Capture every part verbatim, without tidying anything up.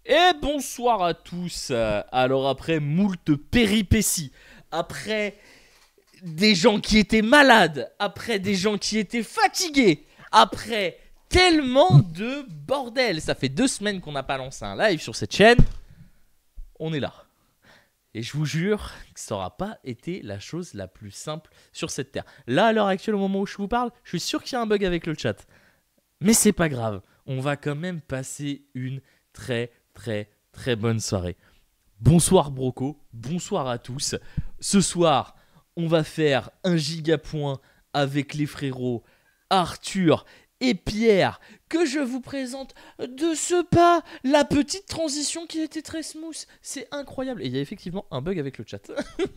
Et bonsoir à tous. Euh, Alors après moult péripéties, après des gens qui étaient malades, après des gens qui étaient fatigués, après tellement de bordel, ça fait deux semaines qu'on n'a pas lancé un live sur cette chaîne, on est là. Et je vous jure que ça n'aura pas été la chose la plus simple sur cette terre. Là, à l'heure actuelle, au moment où je vous parle, je suis sûr qu'il y a un bug avec le chat. Mais c'est pas grave, on va quand même passer une très très très bonne soirée. Bonsoir Broco, bonsoir à tous. Ce soir, on va faire un gigapoint avec les frérots Arthur et Pierre, que je vous présente de ce pas. La petite transition qui était très smooth, c'est incroyable. Et il y a effectivement un bug avec le chat.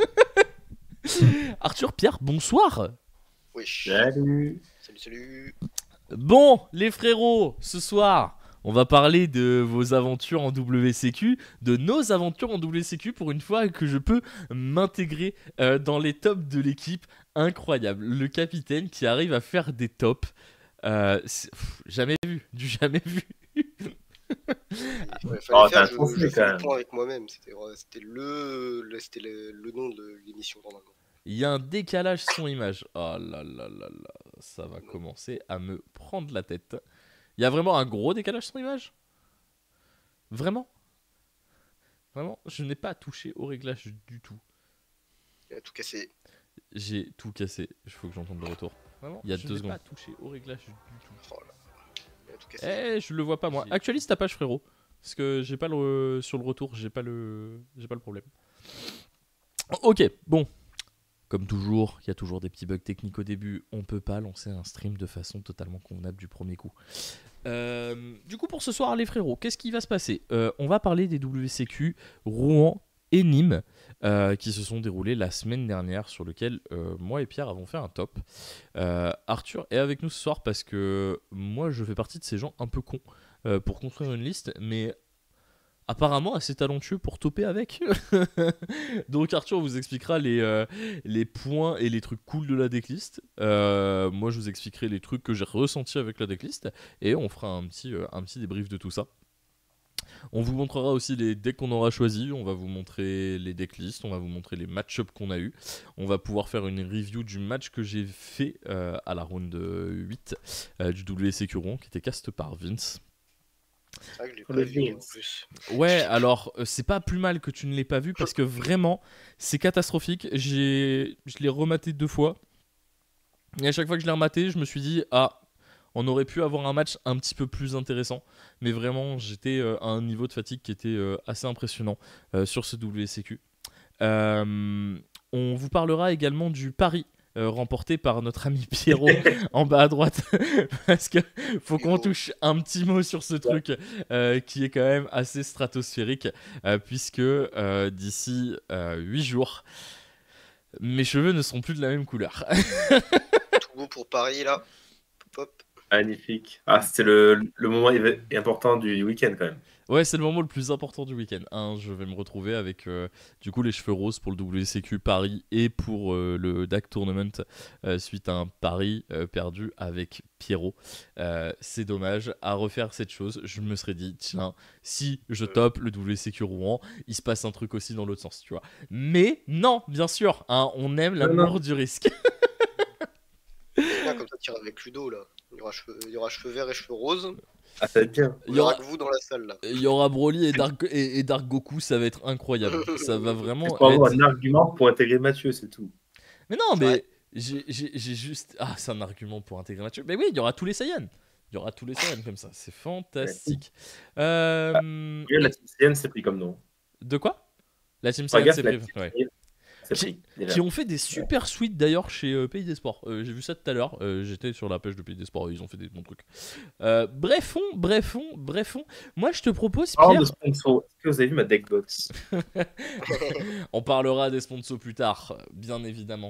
Arthur, Pierre, bonsoir. Wesh. Salut. Salut, salut. Bon, les frérots, ce soir, on va parler de vos aventures en W C Q, de nos aventures en W C Q, pour une fois que je peux m'intégrer euh, dans les tops de l'équipe. Incroyable, le capitaine qui arrive à faire des tops. Euh, c'est- pff, jamais vu, du jamais vu. Ouais, fallait Oh, faire, t'as un je, conflit, je quand fais le même. point avec moi-même. C'était, c'était, le, le, c'était le, le nom de l'émission normalement. Il y a un décalage son-image. Oh là là là là, ça va commencer à me prendre la tête. Il y a vraiment un gros décalage son-image ? Vraiment ? Vraiment, je n'ai pas touché au réglage du tout. Il a tout cassé. J'ai tout cassé. Il faut que j'entende le retour. Vraiment, il y a je deux n'ai secondes. pas touché au réglage du tout. Oh là. Il a tout cassé. Eh, je le vois pas moi. Actualise ta page, frérot. Parce que j'ai pas le sur le retour, j'ai pas le j'ai pas le problème. Ok, bon. Comme toujours, il y a toujours des petits bugs techniques au début. On peut pas lancer un stream de façon totalement convenable du premier coup. Euh, du coup, pour ce soir, les frérots, qu'est-ce qui va se passer ? Euh, On va parler des W C Q Rouen et Nîmes euh, qui se sont déroulés la semaine dernière, sur lequel euh, moi et Pierre avons fait un top. Euh, Arthur est avec nous ce soir parce que moi, je fais partie de ces gens un peu cons euh, pour construire une liste, mais apparemment assez talentueux pour toper avec. Donc Arthur vous expliquera les, euh, les points et les trucs cool de la decklist. Euh, moi je vous expliquerai les trucs que j'ai ressentis avec la decklist. Et on fera un petit, euh, un petit débrief de tout ça. On vous montrera aussi les decks qu'on aura choisis. On va vous montrer les decklists. On va vous montrer les match-ups qu'on a eu. On va pouvoir faire une review du match que j'ai fait euh, à la round huit euh, du W C Q Rouen qui était cast par Vince. C'est vrai que je l'ai Oh, pas le vu en Vince. plus. Ouais, alors euh, c'est pas plus mal que tu ne l'aies pas vu parce que vraiment c'est catastrophique. J'ai, je l'ai rematé deux fois et à chaque fois que je l'ai rematé, je me suis dit ah, on aurait pu avoir un match un petit peu plus intéressant. Mais vraiment, j'étais euh, à un niveau de fatigue qui était euh, assez impressionnant euh, sur ce W C Q. Euh, on vous parlera également du pari euh, remporté par notre ami Pierrot en bas à droite parce que faut qu'on touche un petit mot sur ce truc euh, qui est quand même assez stratosphérique euh, puisque euh, d'ici euh, huit jours mes cheveux ne seront plus de la même couleur. Tout beau pour Paris là. Pop, pop. Magnifique. Ah, c'était le, le moment éve- important du week-end quand même. Ouais, c'est le moment le plus important du week-end. Un, je vais me retrouver avec euh, du coup les cheveux roses pour le W C Q Paris et pour euh, le D A C Tournament euh, suite à un pari euh, perdu avec Pierrot. Euh, c'est dommage. À refaire cette chose, je me serais dit, tiens, si je top le W C Q Rouen, il se passe un truc aussi dans l'autre sens, tu vois. Mais non, bien sûr, hein, on aime Non, l'amour non. du risque. C'est bien comme ça, tire avec Ludo là. Il y aura cheveux, il y aura cheveux verts et cheveux roses. Ah, ça va être bien. Il Il y y aura aura, que vous dans la salle là. il y aura Broly et Dark, et, et Dark Goku, ça va être incroyable. Ça va vraiment Il faut avoir être... un argument pour intégrer Mathieu, c'est tout. Mais non, C'est mais vrai. j'ai j'ai- j'ai juste... Ah, c'est un argument pour intégrer Mathieu. Mais oui, il y aura tous les Saiyans. Il y aura tous les Saiyans comme ça. C'est fantastique. Euh, Et la Team Saiyan, c'est pris comme nom. De quoi ? La Team Pas Saiyan, gaffe, c'est la pris. Team Ouais. Saiyan, c'est Qui, pris. déjà. qui ont fait des super suites d'ailleurs chez euh, Pays des Sports. Euh, J'ai vu ça tout à l'heure. Euh, J'étais sur la page de Pays des Sports. Ils ont fait des bons trucs. Euh, brefons, brefons, brefons. Moi, je te propose, Parlant Pierre. de sponsor, est-ce que vous avez vu ma deckbox? On parlera des sponsors plus tard, bien évidemment.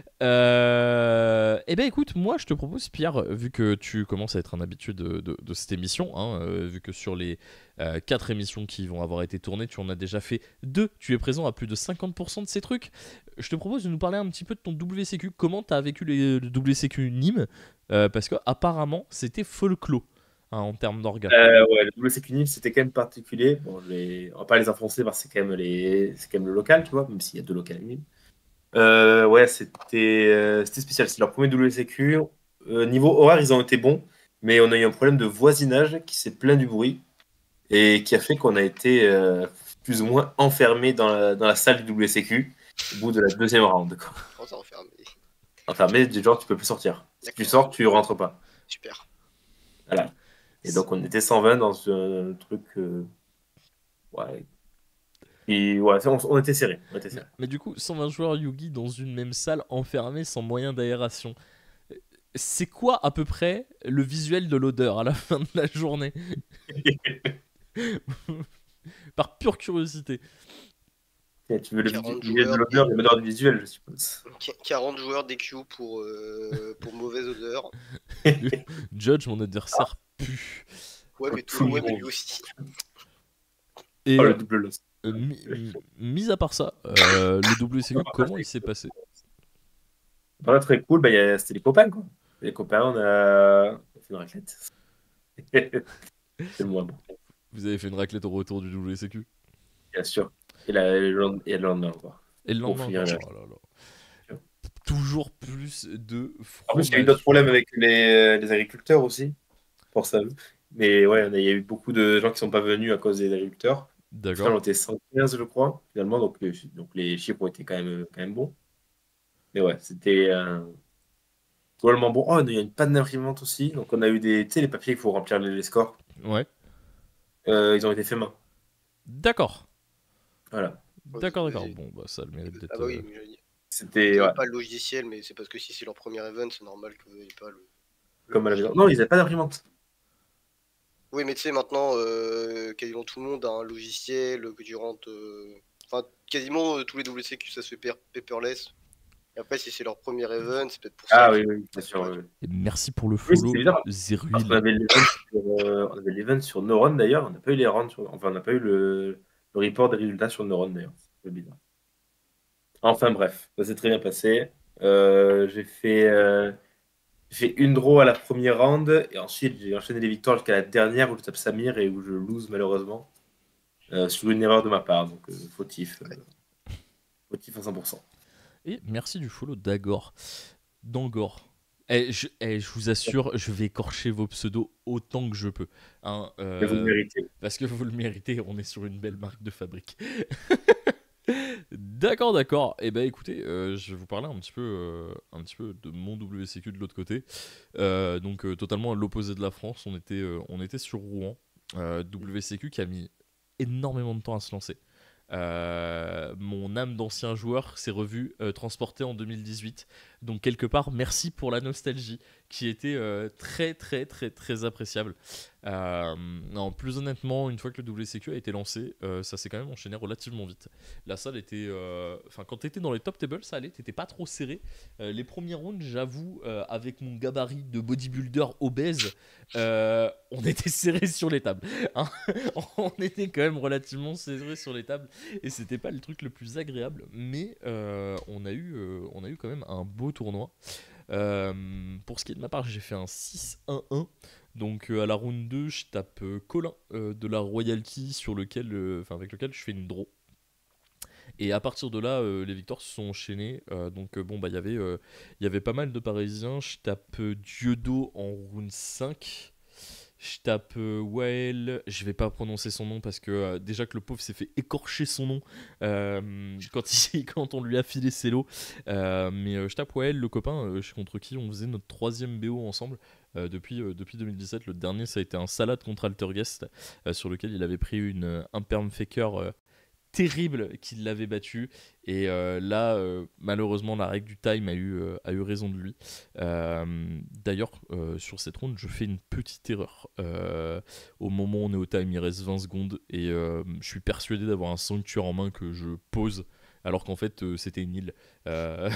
Euh... Eh ben écoute, moi je te propose, Pierre, vu que tu commences à être un habitué de, de, de cette émission, hein, euh, vu que sur les euh, quatre émissions qui vont avoir été tournées, tu en as déjà fait deux, tu es présent à plus de cinquante pour cent de ces trucs. Je te propose de nous parler un petit peu de ton W C Q. Comment tu as vécu les, le W C Q Nîmes euh, Parce que apparemment c'était folklore. hein, en termes d'orgas. Euh, ouais, le W C Q Nîmes, c'était quand même particulier. Bon, les... On va pas les enfoncer parce que c'est quand même les... c'est quand même le local, tu vois, même s'il y a deux locales à Nîmes. Euh, ouais, c'était euh, c'était spécial. C'est leur premier W C Q. Euh, niveau horaire, ils ont été bons, mais on a eu un problème de voisinage qui s'est plaint du bruit et qui a fait qu'on a été euh, plus ou moins enfermé dans la, dans la salle du W C Q au bout de la deuxième round. Quoi. On s'est enfermé. Enfermé, du genre, tu peux plus sortir. Si tu D'accord. sors, tu rentres pas. Super. Voilà. Et donc, on était cent vingt dans un truc. euh, Ouais. Et ouais, on, on était serré. On était Mais, serré. mais du coup, cent vingt joueurs Yugi dans une même salle, enfermés, sans moyen d'aération. C'est quoi à peu près le visuel de l'odeur à la fin de la journée? Par pure curiosité. Et tu veux le quarante visuel de joueurs l'odeur et- et l'odeur du visuel, je suppose. Qu- quarante joueurs D Q pour, euh, pour mauvaise odeur. Judge, mon adversaire, pue. Ouais, Oh, mais tout tout le ouais, mais monde. lui aussi. Et Oh, euh, le double loss. euh, mi- mi- mis à part ça, euh, le W C Q, comment il s'est passé? Voilà, très cool, bah, y a- c'était les copains, quoi. Les copains, on a, on a fait une raclette. C'est le moins bon, Vous avez fait une raclette au retour du W C Q? bien sûr. Et, la- et le lend- et le lendemain encore. Et le Pour lendemain finir encore. la- Oh là là. Toujours plus de En plus, il y a eu d'autres fromage. problèmes avec les, les agriculteurs aussi, pour ça. Mais ouais, on a- il y a eu beaucoup de gens qui sont pas venus à cause des agriculteurs. Au final, D'accord. on était cent quinze, je crois, finalement, donc, les- donc les chiffres ont été quand même, quand même bons. Mais ouais, c'était euh, globalement bon. Oh, il y a une panne d'imprimante aussi. Donc, on a eu des, tu sais, les papiers qu'il faut remplir les, les scores. Ouais. Euh, ils ont été faits main. D'accord. Voilà. D'accord, Vous- d'accord. vous- Bon, bah ça a le mérite Ah d'être. bah euh, oui, mais j'allais dire. Vous C'était n'avez ouais, pas le logiciel, mais c'est parce que si c'est leur premier event, c'est normal que vous n'ayez pas le, le comme à la maison. logiciel. Non, ils n'avaient pas d'imprimante. Oui, mais tu sais, maintenant, euh, quasiment tout le monde a un logiciel que tu rentres. euh, Enfin, quasiment euh, tous les W C Q, ça se fait paper- paperless. Et après, si c'est leur premier event, c'est peut-être pour ça Ah que. oui, oui, bien sûr. Oui, oui. Et merci pour le Oui, c'est follow, bizarre. Parce qu'on Zeruil. avait l'event sur, euh, on avait l'event sur Neuron d'ailleurs. On n'a pas eu les runs sur... Enfin, on n'a pas eu le, le report des résultats sur Neuron d'ailleurs. C'est un peu bizarre. Enfin bref, ça s'est très bien passé. Euh, j'ai fait, euh, j'ai fait une draw à la première round et ensuite j'ai enchaîné les victoires jusqu'à la dernière où je tape Samir et où je lose malheureusement euh, sur une erreur de ma part. Donc euh, fautif, euh, fautif à cent pour cent. Et merci du follow d'Agor. D'Angor. Et je, eh, je vous assure, je vais écorcher vos pseudos autant que je peux. Hein, euh, Mais vous le méritez. parce que vous le méritez, on est sur une belle marque de fabrique. D'accord, d'accord. Et ben écoutez, euh, je vais vous parler un petit peu, euh, un petit peu de mon W C Q de l'autre côté. Euh, donc euh, totalement à l'opposé de la France, on était, euh, on était sur Rouen. Euh, W C Q qui a mis énormément de temps à se lancer. Euh, mon âme d'ancien joueur s'est revue euh, transportée en deux mille dix-huit. Donc quelque part, merci pour la nostalgie qui était euh, très très très très appréciable. Euh, non, plus honnêtement, une fois que le W C Q a été lancé, euh, ça s'est quand même enchaîné relativement vite. La salle était, euh, enfin quand t'étais dans les top tables, ça allait, t'étais pas trop serré. Euh, les premiers rounds, j'avoue, euh, avec mon gabarit de bodybuilder obèse, euh, on était serré sur les tables. Hein. On était quand même relativement serré sur les tables et c'était pas le truc le plus agréable, mais euh, on a eu, euh, on a eu quand même un beau tournoi. Euh, pour ce qui est de ma part, j'ai fait un six un un. Donc euh, à la round deux, je tape euh, Colin euh, de la Royalty sur lequel, euh, enfin, avec lequel je fais une draw. Et à partir de là, euh, les victoires se sont enchaînées. Euh, donc euh, bon, bah il y avait, euh, il y avait pas mal de Parisiens. Je tape euh, Dieudo en round cinq. Je tape euh, Wael, je vais pas prononcer son nom parce que euh, déjà que le pauvre s'est fait écorcher son nom euh, quand, il, quand on lui a filé ses lots. Euh, mais euh, je tape Wael, le copain euh, contre qui on faisait notre troisième B O ensemble euh, depuis, euh, depuis deux mille dix-sept. Le dernier, ça a été un salade contre Altergeist euh, sur lequel il avait pris une, euh, un perm faker euh, terrible qui l'avait battu. Et euh, là, euh, malheureusement, la règle du time a eu, euh, a eu raison de lui. Euh, D'ailleurs, euh, sur cette round, je fais une petite erreur. Euh, au moment où on est au time, il reste vingt secondes. Et euh, je suis persuadé d'avoir un sanctuaire en main que je pose. Alors qu'en fait, euh, c'était une île. Euh...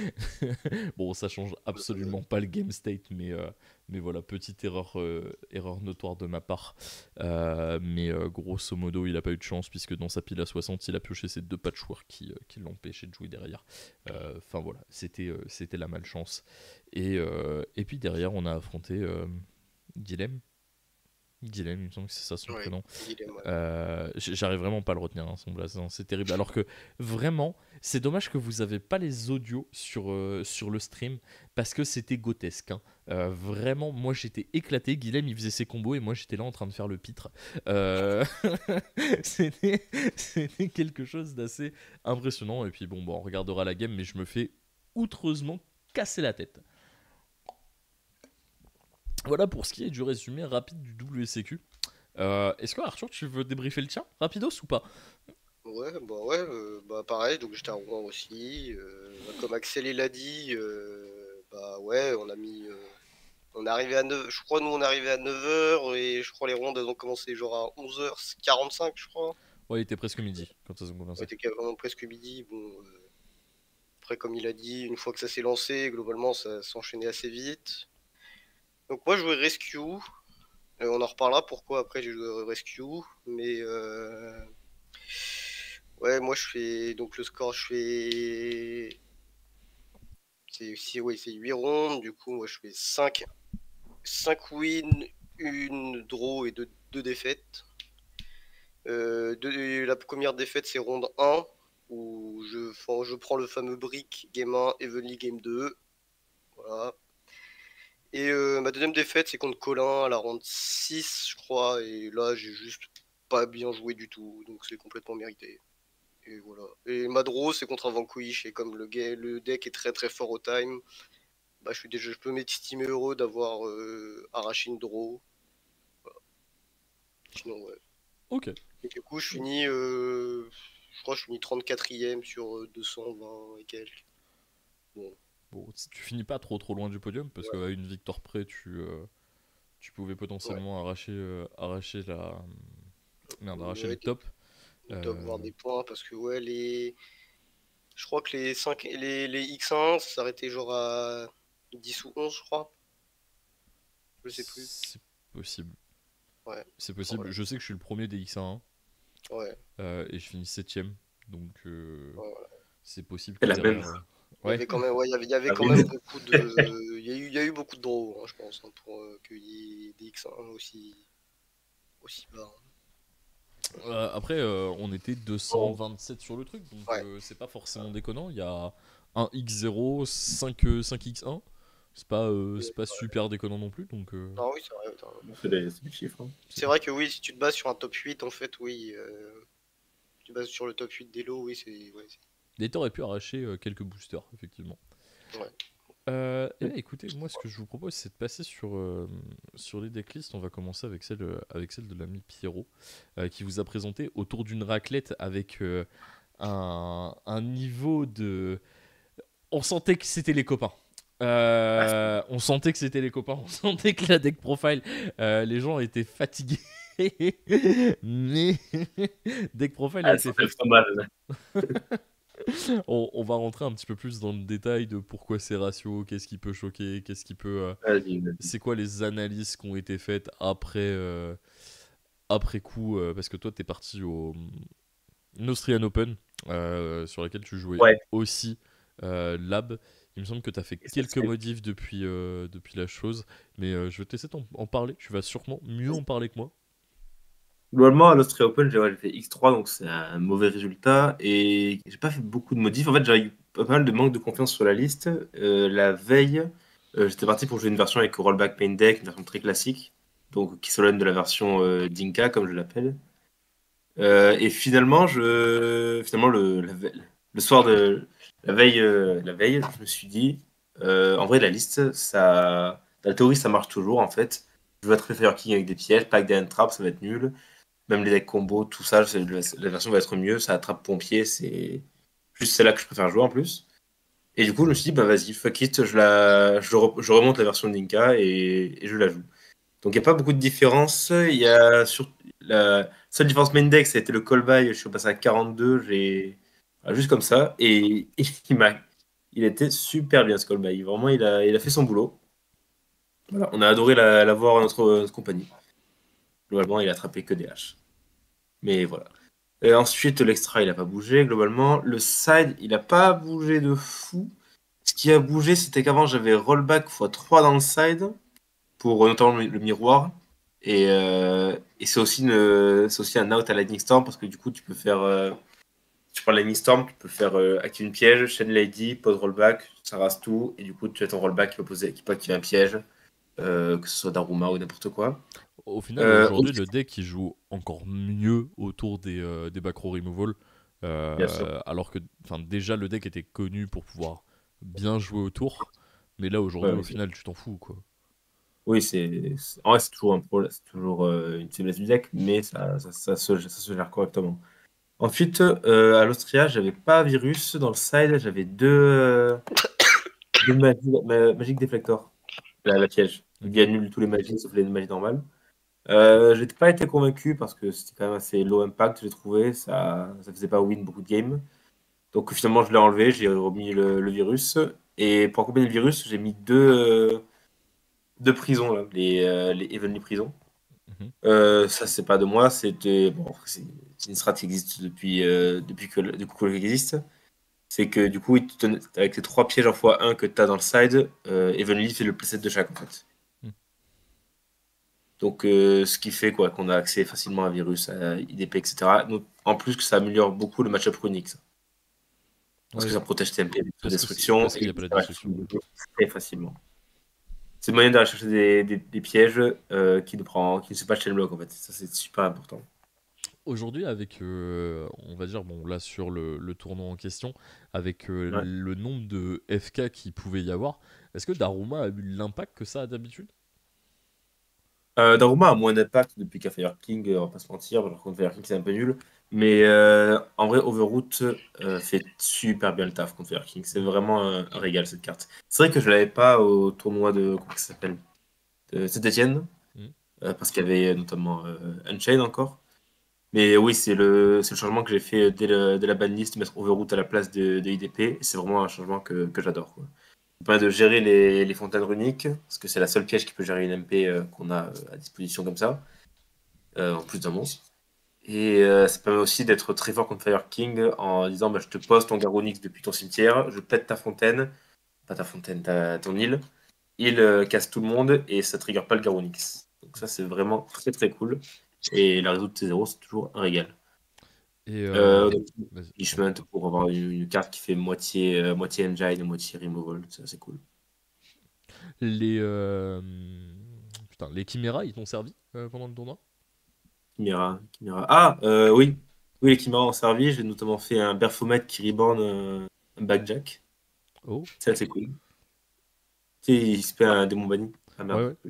bon, ça change absolument pas le game state, mais, euh, mais voilà, petite erreur, euh, erreur notoire de ma part. Euh, mais euh, grosso modo, il a pas eu de chance, puisque dans sa pile à soixante, il a pioché ses deux patchworks qui, euh, qui l'ont empêché de jouer derrière. Enfin euh, voilà, c'était euh, c'était la malchance. Et, euh, et puis derrière, on a affronté euh, Guilhem. Guilhem, il me semble que c'est ça son Ouais, prénom. Guilhem, ouais. Euh, j- J'arrive vraiment pas à le retenir, hein, son blaze, hein, c'est terrible. Alors que vraiment, c'est dommage que vous avez pas les audios sur, euh, sur le stream parce que c'était grotesque, hein. Euh, vraiment, moi j'étais éclaté. Guilhem il faisait ses combos et moi j'étais là en train de faire le pitre. Euh, c'était c'était quelque chose d'assez impressionnant. Et puis bon, bon, on regardera la game, mais je me fais outreusement casser la tête. Voilà pour ce qui est du résumé rapide du W C Q. Euh, Est-ce que Arthur, tu veux débriefer le tien rapidos ou pas? Ouais, bah ouais, euh, bah pareil, donc j'étais à Rouen aussi. euh, bah, comme Axel il l'a dit, euh, bah ouais, on a mis. euh, on est arrivé à neuf, je crois, nous on est arrivé à neuf heures et je crois les rondes elles ont commencé genre à onze heures quarante-cinq, je crois. Ouais, il était presque midi quand ça a On commencé. était vraiment presque midi. Bon, euh, après, comme il a dit, une fois que ça s'est lancé, globalement ça s'enchaînait assez vite. Donc moi je jouais Rescue. Euh, on en reparlera pourquoi après j'ai joué Rescue. Mais euh, ouais, moi je fais. Donc le score, je fais. C'est si, ouais, c'est huit rondes. Du coup, moi je fais cinq, cinq wins, une draw et deux, deux défaites. Euh, deux- la première défaite, c'est ronde un, où je, enfin, je prends le fameux brick game un, Evenly game deux. Voilà. Et euh, ma deuxième défaite, c'est contre Colin à la ronde six, je crois. Et là, j'ai juste pas bien joué du tout. Donc c'est complètement mérité. Et voilà. Et ma draw, c'est contre un Vanquish. Et comme le, ga- le deck est très très fort au time, bah, je, suis déjà, je peux m'estimer heureux d'avoir euh, arraché une draw. Voilà. Sinon, ouais. Ok. Et du coup, je finis, euh, je crois que je finis trente-quatrième sur euh, deux cent vingt et quelques. Bon, Bon, si tu finis pas trop trop loin du podium, parce ouais, qu'à une victoire près, tu, euh, tu pouvais ouais. potentiellement arracher, euh, arracher la. Merde, arracher le Ouais, des, top. des tops, Euh, voire des points, parce que ouais, les. Je crois que les cinq, les, les X un, ça s'arrêtait genre à dix ou onze, je crois. Je sais plus. c'est possible. Ouais, C'est enfin, possible. voilà. Je sais que je suis le premier des X un Ouais, euh, et je finis septième. Donc euh, ouais, voilà. c'est possible C'est que la même. derrière. euh, Il y Ouais. avait quand même, ouais, il y avait, il y avait Ah quand oui. même beaucoup de. Il y a eu, il y a eu beaucoup de draws, hein, je pense, hein, pour euh, qu'il y ait des X un aussi, aussi bas, hein. Euh, après, euh, on était deux cent vingt-sept sur le truc, donc Ouais. euh, c'est pas forcément déconnant. Il y a un X zéro, cinq, euh, cinq X un. C'est pas, euh, c'est pas super déconnant non plus, donc. euh, Non, oui, c'est vrai. Attends. C'est des, c'est des chiffres. hein. C'est vrai que oui, si tu te bases sur un top huit, en fait, oui. euh, tu te bases sur le top huit des lots, oui, c'est. Ouais, c'est- Data aurait pu arracher euh, quelques boosters, effectivement. Ouais. Euh, eh bien, écoutez, moi, ce que je vous propose, c'est de passer sur, euh, sur les decklists. On va commencer avec celle, euh, avec celle de l'ami Pierrot, euh, qui vous a présenté autour d'une raclette avec euh, un, un niveau de. On sentait que c'était les copains. Euh, on sentait que c'était les copains. On sentait que la deck profile, euh, les gens étaient fatigués. Mais deck profile a Ah, été ça fait. fait trop mal. On, on va rentrer un petit peu plus dans le détail de pourquoi ces ratios, qu'est-ce qui peut choquer, qu'est-ce qui peut. euh, Vas-y, vas-y. c'est quoi les analyses qui ont été faites après, euh, après coup, euh, parce que toi, t'es parti au mm, Austrian Open, euh, sur laquelle tu jouais Ouais. aussi euh, Lab. Il me semble que tu as fait Et ça, quelques c'est- modifs depuis, euh, depuis la chose, mais euh, je vais te laisser t'en- en parler. Tu vas sûrement mieux en parler que moi. Globalement, à l'Austria Open, j'ai ouais, j'ai fait X trois, donc c'est un mauvais résultat. Et j'ai pas fait beaucoup de modifs. En fait, j'avais eu pas mal de manque de confiance sur la liste. Euh, la veille, euh, j'étais parti pour jouer une version avec Rollback Pain Deck, une version très classique, donc qui s'éloigne de la version euh, Dinka, comme je l'appelle. Euh, et finalement, je, finalement le, la ve- le soir de la veille, euh, la veille, je me suis dit, euh, en vrai, la liste, ça, dans la théorie, ça marche toujours en fait. Je vais être Fire King avec des pièges, pas avec des hand traps, ça va être nul. Même les decks combo, tout ça, c'est- la version va être mieux. Ça attrape pompier, c'est juste celle-là que je préfère jouer en plus. Et du coup, je me suis dit, bah vas-y, fuck it, je, la, je, re- je remonte la version de Ninka et, et je la joue. Donc il n'y a pas beaucoup de différence. Il y a sur la seule différence main deck, ça a été le call by. Je suis passé à quarante-deux, j'ai voilà, juste comme ça. Et il m'a, il était super bien ce call by. Vraiment, il a, il a fait son boulot. Voilà, on a adoré la, la voir en notre, notre compagnie. Globalement, il a attrapé que des haches. Mais voilà. Et ensuite, l'extra, il n'a pas bougé. Globalement, le side, il n'a pas bougé de fou. Ce qui a bougé, c'était qu'avant, j'avais rollback x trois dans le side, pour euh, notamment le, le miroir. Et, euh, et c'est aussi, une, c'est aussi un out à Lightning Storm parce que du coup, tu peux faire. Euh, tu prends Lightning Storm, tu peux faire euh, activer une piège, chaîne Lady, pose rollback, ça rase tout. Et du coup, tu as ton rollback qui peut, poser, qui peut activer un piège, euh, que ce soit Daruma ou n'importe quoi. Au final, Euh, aujourd'hui, le deck il joue encore mieux autour des, euh, des back row removal. bien sûr. Euh, alors que déjà, le deck était connu pour pouvoir bien jouer autour. Mais là, aujourd'hui, Ouais, au c'est- final, tu t'en fous, quoi. oui, c'est c'est- en vrai, c'est toujours un problème, c'est toujours euh, une faiblesse du deck, mais ça, ça, ça se, ça se gère correctement. Ensuite, euh, à l'Austria, j'avais pas virus dans le side, j'avais deux, euh, deux magi- ma- Magic Deflector, la, la piège. Il Ok. annule tous les magies sauf les magies normales. Euh, j'ai pas été convaincu parce que c'était quand même assez low impact, j'ai trouvé, ça, ça faisait pas win beaucoup de games. Donc finalement, je l'ai enlevé, j'ai remis le, le virus. Et pour accompagner le virus, j'ai mis deux, euh, deux prisons, là, les, euh, les Heavenly Prisons. Mhm. Euh, ça, c'est pas de moi, c'était bon, c'est c'est une strat qui existe depuis, euh, depuis que le depuis que le existe. C'est que du coup, il te donne- avec les trois pièges en fois un que tu as dans le side, euh, Evenly fait le playset de chaque en fait. Mm. Donc, euh, ce qui fait quoi qu'on a accès facilement à virus, à I D P, et cetera. Donc, en plus que ça améliore beaucoup le match-up runique, ça. Parce que Ouais, ça protège T M P de parce que c'est- destruction parce qu'il n'y et a pas la ça destruction. active très facilement. C'est le moyen d'aller chercher des, des- des pièges euh, qui ne prend, qui ne se pas chain block en fait. Ça, c'est super important. Aujourd'hui, avec, euh, on va dire, bon, là, sur le, le tournoi en question, avec euh, Ouais. le nombre de F K qu'il pouvait y avoir, est-ce que Daruma a eu l'impact que ça a d'habitude? Euh, Daruma a moins d'impact depuis qu'à Fire King, euh, on va pas se mentir, par contre Fire King c'est un peu nul. Mais euh, en vrai, Overroot euh, fait super bien le taf contre Fire King. C'est vraiment un, un régal cette carte. C'est vrai que je l'avais pas au tournoi de. Comment ça s'appelle? De Saint-Etienne, Mm. euh, parce qu'il y avait notamment euh, Unchained encore. Mais oui, c'est le, c'est le changement que j'ai fait dès, le- dès la banlist, mettre Overroot à la place de, de I D P. Et c'est vraiment un changement que, que j'adore, quoi. Ça permet de gérer les, les fontaines runiques, parce que c'est la seule piège qui peut gérer une M P euh, qu'on a euh, à disposition comme ça, euh, en plus d'un monstre. Et euh, ça permet aussi d'être très fort contre Fire King en disant bah, je te pose ton Garonix depuis ton cimetière, je pète ta fontaine, pas ta fontaine, ta, ton île, il euh, casse tout le monde et ça trigger pas le Garonix. Donc ça c'est vraiment très très cool. Et la réseau de T zéro c'est toujours un régal. Et Euh, euh, vas-y, attends. Punishment pour avoir une, une carte qui fait moitié, euh, moitié engine et moitié removal, c'est assez cool. Les, euh, putain, les Chiméras, ils t'ont servi euh, pendant le tournoi? Chimera, Chimera. Ah, euh, oui. Oui, les Chiméras ont servi. J'ai notamment fait un Baphomet qui reborn euh, un Backjack. Oh, C'est assez cool. Tu sais, il se fait un démon banni. Ah ouais, merde. ouais.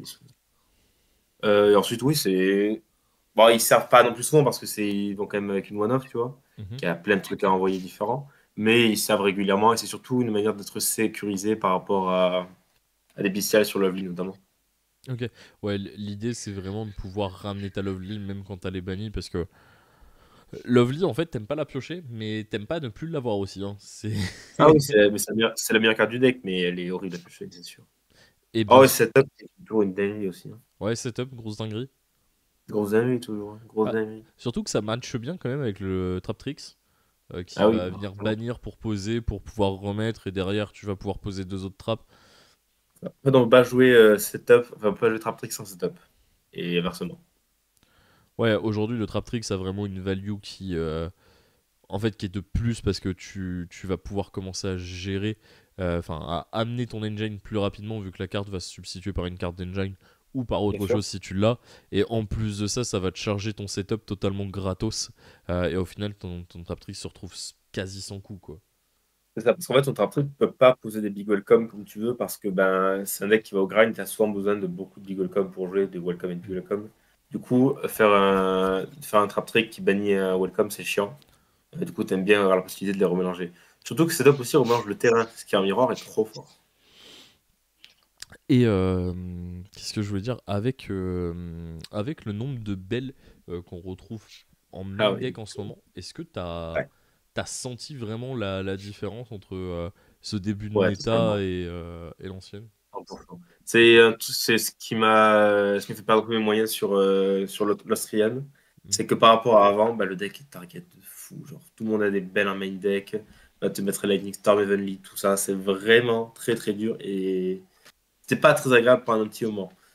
Euh, et ensuite, oui, c'est. Bon, ils servent pas non plus souvent parce que c'est ils vont quand même avec une one-off, tu vois, Mhm. qui a plein de trucs à envoyer différents. Mais ils servent régulièrement et c'est surtout une manière d'être sécurisé par rapport à, à des bestiales sur Lovely notamment. Ok. Ouais, l- l'idée c'est vraiment de pouvoir ramener ta Lovely même quand elle est bannie parce que Lovely en fait t'aimes pas la piocher mais t'aimes pas ne plus l'avoir aussi. Hein. C'est Ah oui, c'est mais c'est la meilleure, c'est la meilleure carte du deck, mais elle est horrible à toucher, c'est sûr. Et Oh, bien ouais, sûr. setup, c'est toujours une dinguerie aussi, hein. Ouais, setup, grosse dinguerie. Grosse dinguerie, toujours, hein. Grosse Bah, dinguerie. surtout que ça matche bien quand même avec le Traptrix euh, qui Ah oui, va venir bon. bannir pour poser, pour pouvoir remettre et derrière tu vas pouvoir poser deux autres trappes. Après, on peut pas jouer euh, setup, enfin, on peut pas jouer Trap Trick sans setup. Et inversement. Ouais, aujourd'hui le Traptrix a vraiment une value qui, euh, en fait, qui est de plus parce que tu, tu vas pouvoir commencer à gérer, euh, enfin, à amener ton engine plus rapidement vu que la carte va se substituer par une carte d'engine ou par Bien autre sûr. chose si tu l'as. Et en plus de ça, ça va te charger ton setup totalement gratos. Euh, et au final, ton, ton Traptrix se retrouve s- quasi sans coût, quoi. C'est ça, parce qu'en fait, ton Trap Trick ne peut pas poser des big welcome comme tu veux, parce que ben, c'est un deck qui va au grind, tu as souvent besoin de beaucoup de big welcome pour jouer, des welcome et de big welcome. Du coup, faire un, faire un Trap Trick qui bannit un welcome, c'est chiant. Euh, du coup, tu aimes bien avoir la possibilité de les remélanger. Surtout que setup aussi remélange le terrain, ce qui est un miroir est trop fort. Et euh, qu'est-ce que je voulais dire avec, euh, avec le nombre de belles euh, qu'on retrouve en main Ah oui. deck en ce moment, est-ce que tu as, Ouais, senti vraiment la, la différence entre euh, ce début de ouais, méta totalement. et, euh, et l'ancienne? cent pour cent. C'est un- c'est ce qui m'a ce qui me fait perdre mes moyens sur, euh, sur l'Aust- l'Austrian. Mm. C'est que par rapport à avant, bah, le deck est target de fou. Genre, tout le monde a des belles en main deck. Va te mettre Lightning Storm, Heavenly, tout ça. C'est vraiment très très dur et c'est pas très agréable pendant un petit moment.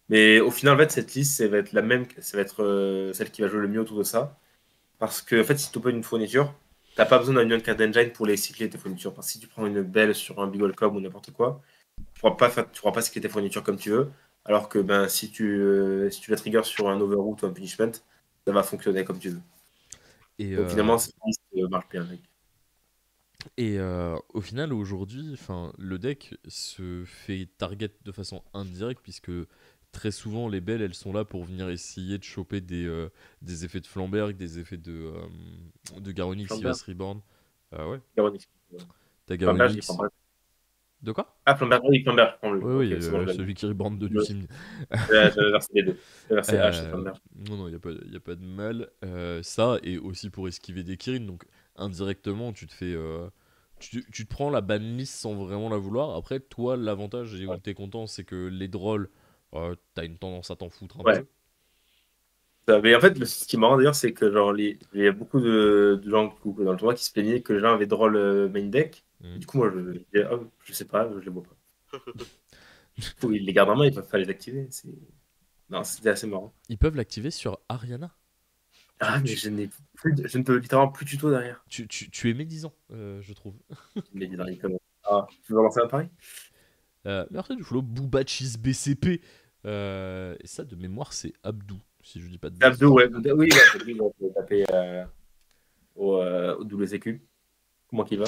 Mais au final, en fait, cette liste, ça va être la même, ça va être euh, celle qui va jouer le mieux autour de ça. Parce que, en fait, si tu opens une fourniture, t'as pas besoin d'un Union Card Engine pour les cycler tes fournitures. Parce que si tu prends une belle sur un Bigolcom ou n'importe quoi, tu pourras pas faire, tu pourras pas cycler tes fournitures comme tu veux. Alors que ben, si tu, euh, si tu la trigger sur un Overroot ou un Punishment, ça va fonctionner comme tu veux. Et, Donc euh, finalement, cette liste euh, marche bien avec. et euh, au final, aujourd'hui, enfin, le deck se fait target de façon indirecte, puisque très souvent, les belles, elles sont là pour venir essayer de choper des, euh, des effets de Flamberg, des effets de, euh, de Garonix qui va Flamberg. se reborn. Ah ouais, Garonix. t'as Flamberg, je prends Garonix. pas. De quoi? Ah, Flamberg, oui, Flamberg, je prends le. Oui, Ok, oui, c'est bon, euh, je l'ai. celui qui reborn de Je Lucine. J'avais j'avais versé les deux. J'avais versé H et Euh, Flamberg. non, non, il n'y a, pas- y a pas de mal. Euh, ça, et aussi pour esquiver des Kirin. Donc, indirectement, tu te fais. euh, tu, tu te prends la banlist sans vraiment la vouloir. Après, toi, l'avantage et où Ouais. t'es content, c'est que les drôles, euh, t'as une tendance à t'en foutre un Ouais. peu. Ça, Mais en fait, le- ce qui est marrant d'ailleurs, c'est que genre, les- il y a beaucoup de, de gens qui- dans le tournoi qui se plaignaient que les gens avaient drôle euh, main deck. Mm. Du coup, moi, je, je, disais, Ah, je sais pas, je les vois pas. Du coup, ils les gardent en main, ils peuvent pas les activer. C'est... Non, c'était assez marrant. Ils peuvent l'activer sur Ariana. Tu, Ah, mais tu, je, n'ai plus, de- je ne peux littéralement plus tuto derrière. tu, tu, tu es médisant, euh, je trouve. Je l'ai dit dans les commentaires. Ah, tu veux lancer un pari? Euh, merci du follow. Boubachis B C P. Euh, et ça, de mémoire, c'est Abdou, si je dis pas de bêtises. Abdo, ouais. Oui, ouais, c'est lui, on peut taper euh, au, euh, au W C Q. Comment qu'il va?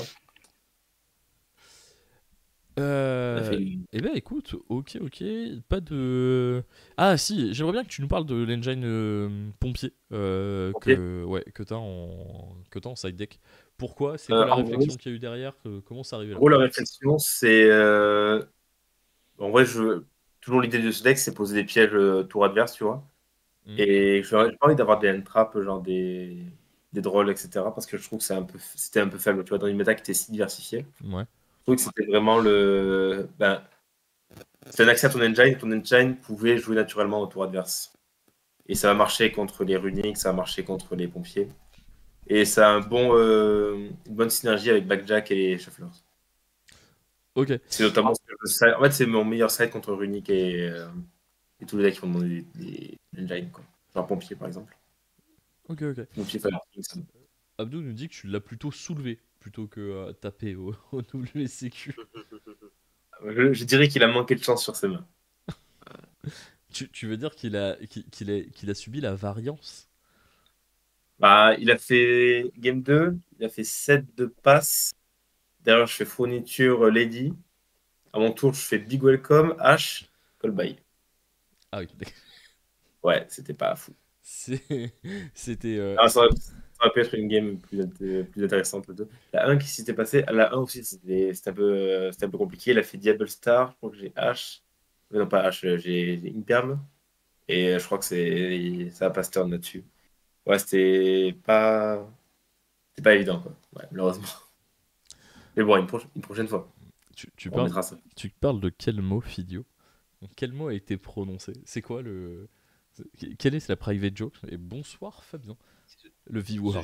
On a Euh, fait une- eh ben écoute, ok, ok, pas de. Ah si, j'aimerais bien que tu nous parles de l'engine euh, pompier euh, Ok. que ouais que t'as en que t'as en side deck. Pourquoi? C'est quoi Euh, la en gros, réflexion qu'il y a eu derrière? Que- Comment ça arrivé en là? gros, la réflexion, c'est. euh, En vrai, je... toujours l'idée de ce deck, c'est poser des pièges euh, tour adverse, tu vois. Hmm. Et je- j'ai pas envie d'avoir des end-traps, genre des... des drôles, et cetera. Parce que je trouve que c'est un peu... c'était un peu faible, tu vois, dans une méta qui était si diversifiée. Ouais. Je trouve que c'était vraiment le. Ben, c'était un accès à ton engine, et ton engine pouvait jouer naturellement au tour adverse. Et ça a marché contre les runiques, ça a marché contre les pompiers. Et ça a un bon, euh, une bonne synergie avec Backjack et les Shufflers. Ok. C'est notamment ce que je sais- En fait, c'est mon meilleur side contre Runic et, euh, et tous les decks qui vont demander des, des engines, quoi. Genre Pompier, par exemple. Ok, ok. Pompier, Fire King, ça. Abdou nous dit que tu l'as plutôt soulevé plutôt que euh, tapé au, au W C Q. Je, je dirais qu'il a manqué de chance sur ses mains. Tu, tu veux dire qu'il a qu'il qu'il a qu'il a subi la variance? Bah, il a fait Game deux, il a fait sept de passe. Derrière, je fais fourniture euh, Lady. À mon tour, je fais Big Welcome, H, Call By. Ah oui. Ouais, c'était pas fou. C'est- C'était. euh, Ah, ça, aurait, ça aurait pu être une game plus, int- plus intéressante, le deux. La un qui s'était passée, la un aussi, c'était c'était un, peu, euh, c'était un peu compliqué. Il a fait Diable Star, je crois que j'ai H. Mais non, pas H, euh, j'ai j'ai Imperm. Et euh, je crois que c'est ça va pas se turn là-dessus. Ouais, c'était pas, c'était pas évident, quoi. Ouais, malheureusement. Mais bon, une, proche- une prochaine fois, tu, tu on parles remettra ça. tu parles de quel mot, Fidio? Quel mot a été prononcé? C'est quoi le. c'est- Quelle est la private joke? Et bonsoir Fabien, le V-word.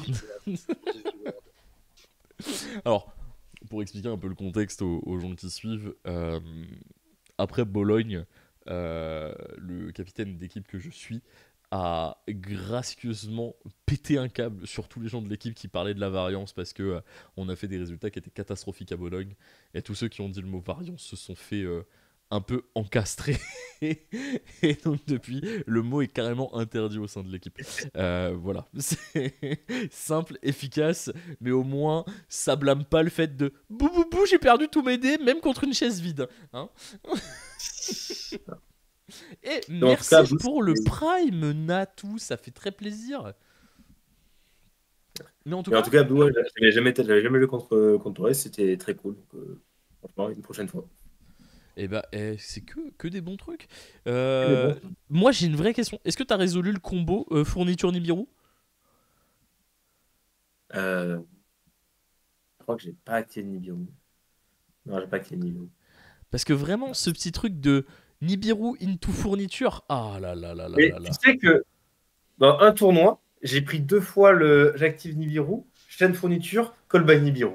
Alors, pour expliquer un peu le contexte aux, aux gens qui suivent, euh, après Bologne, euh, le capitaine d'équipe que je suis a gracieusement pété un câble sur tous les gens de l'équipe qui parlaient de la variance parce que euh, on a fait des résultats qui étaient catastrophiques à Bologne et tous ceux qui ont dit le mot variance se sont fait euh, un peu encastrer et donc depuis le mot est carrément interdit au sein de l'équipe. Euh, voilà, c'est simple, efficace, mais au moins ça blâme pas le fait de bou bou bou j'ai perdu tous mes dés même contre une chaise vide. Hein. Et Mais en tout merci cas, vous, pour le c'est- prime Natou, ça fait très plaisir. Mais en tout mais en cas, tout cas, Abdou, ouais, j'avais jamais, été- j'avais jamais lu contre, contre Torres, c'était très cool. Donc, euh, franchement, une prochaine fois. eh ben, eh, c'est que, que des bons trucs. Mais Euh, bon, moi j'ai une vraie question. Est-ce que tu as résolu le combo euh, fourniture Nibiru? euh, je crois que j'ai pas activé Nibiru. Non, j'ai pas activé Nibiru. Parce que vraiment, ce petit truc de Nibiru into fourniture, ah là là là là Mais là tu là. sais que dans un tournoi, j'ai pris deux fois le j'active Nibiru, chaîne fourniture, call by Nibiru.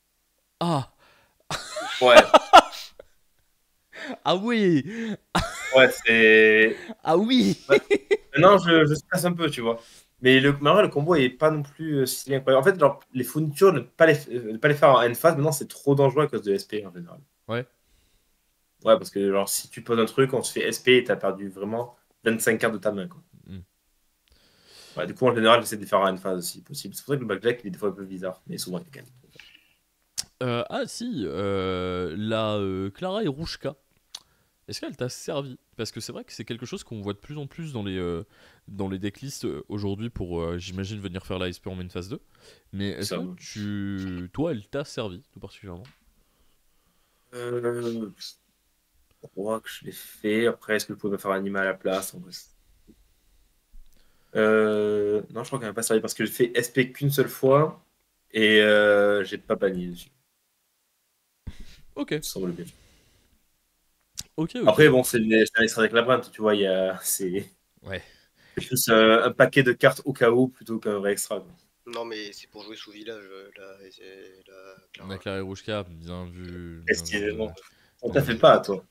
Ah, Ouais, ah oui. Ouais, c'est. Ah oui. Ouais. Non, je, je stresse un peu, tu vois. Mais le, mais en vrai, le combo est pas non plus euh, si incroyable. En fait, genre, les fournitures, ne pas les, euh, ne pas les faire en end phase, maintenant, c'est trop dangereux à cause de S P en général. Ouais. Ouais, parce que genre, si tu poses un truc, on se fait S P et t'as perdu vraiment vingt-cinq cartes de ta main, quoi. Mm. Ouais, du coup, en général, j'essaie de les faire en end phase aussi possible. C'est pour ça que le backjack, il est des fois un peu bizarre, mais souvent, il gagne. Euh, ah si, euh, la euh, Clara et Rouchka. Est-ce qu'elle t'a servi? Parce que c'est vrai que c'est quelque chose qu'on voit de plus en plus dans les, euh, dans les decklists euh, aujourd'hui pour, euh, j'imagine, venir faire la S P en main phase deux. Mais est-ce Ça, que ouais. tu... toi, elle t'a servi tout particulièrement? Euh, je crois que je l'ai fait. Après, est-ce que vous pouvez me faire un animal à la place? En vrai, c'est- Euh, non, je crois qu'elle n'a pas servi parce que j'ai fait S P qu'une seule fois et euh, j'ai pas banni dessus. Ok, Ça semble bien. ok, ok. Après, bon, c'est les- c'est un extrait avec labyrinthe, tu vois, il y a, c'est Ouais. c'est plus euh, un paquet de cartes au cas où plutôt qu'un vrai extra, quoi. Non, mais c'est pour jouer sous village, euh, la, c'est la La Clara. Clara et Rouchka, bien vu, bien Qu'est-ce vu qu'il est de, bon. On t'a bien fait vu. pas, toi.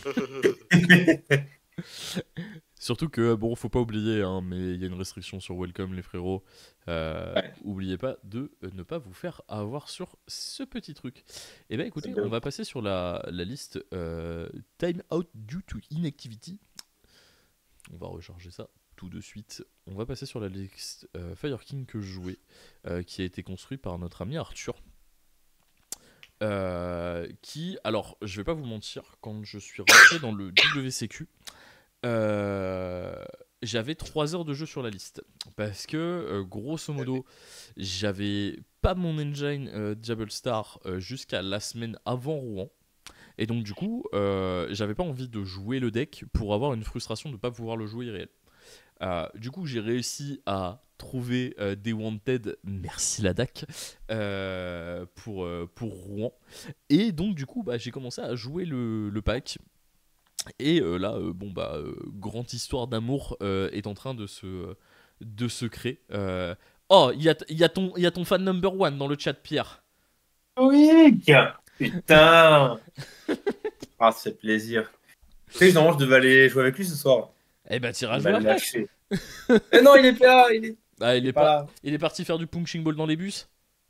Surtout que, bon, faut pas oublier, hein, mais il y a une restriction sur Welcome, les frérots. Euh, Ouais, oubliez pas de euh, ne pas vous faire avoir sur ce petit truc. Et ben c'est écoutez, on bien. va passer sur la, la liste euh, Time Out Due to Inactivity. On va recharger ça tout de suite. On va passer sur la liste euh, Fire King que je jouais, euh, qui a été construit par notre ami Arthur. Euh, qui, alors, je vais pas vous mentir, quand je suis rentré dans le W C Q, euh, j'avais trois heures de jeu sur la liste. Parce que, euh, grosso modo, j'avais pas mon engine euh, Diablo Star euh, jusqu'à la semaine avant Rouen. Et donc, du coup, euh, j'avais pas envie de jouer le deck pour avoir une frustration de pas pouvoir le jouer irréel. Euh, du coup, j'ai réussi à trouver euh, des Wanted, merci la D A C, euh, pour, euh, pour Rouen. Et donc, du coup, bah, j'ai commencé à jouer le, le pack. Et euh, là, euh, bon, bah, euh, grande histoire d'amour euh, est en train de se, de se créer. Euh, Oh, il y a, y, a ton- y a ton fan number one dans le chat, Pierre. Oui, putain. Ah, ça fait plaisir. Tu sais, normalement, je devais aller jouer avec lui ce soir. Eh ben, t'iras Il m'a jouer avec. lâché. Eh non, il est pas là, il est, Ah, il il, est est pas pas, là. il est parti faire du punching ball dans les bus.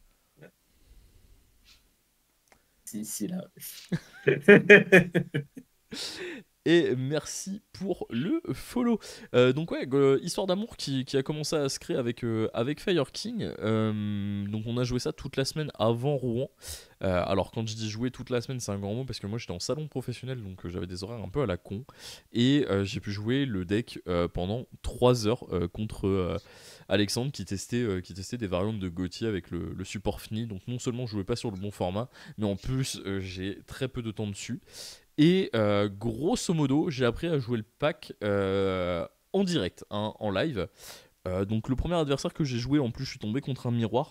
Si, si, là. Et merci pour le follow. Euh, donc ouais, euh, histoire d'amour qui, qui a commencé à se créer avec, euh, avec Fire King. Euh, donc on a joué ça toute la semaine avant Rouen. Euh, alors quand je dis jouer toute la semaine, c'est un grand mot parce que moi j'étais en salon professionnel, donc euh, j'avais des horaires un peu à la con. Et euh, j'ai pu jouer le deck euh, pendant trois heures euh, contre euh, Alexandre qui testait, euh, qui testait des variantes de Gauthier avec le, le support fini. Donc non seulement je jouais pas sur le bon format, mais en plus euh, j'ai très peu de temps dessus. Et euh, grosso modo, j'ai appris à jouer le pack euh, en direct, hein, en live. Euh, donc le premier adversaire que j'ai joué, en plus, je suis tombé contre un miroir.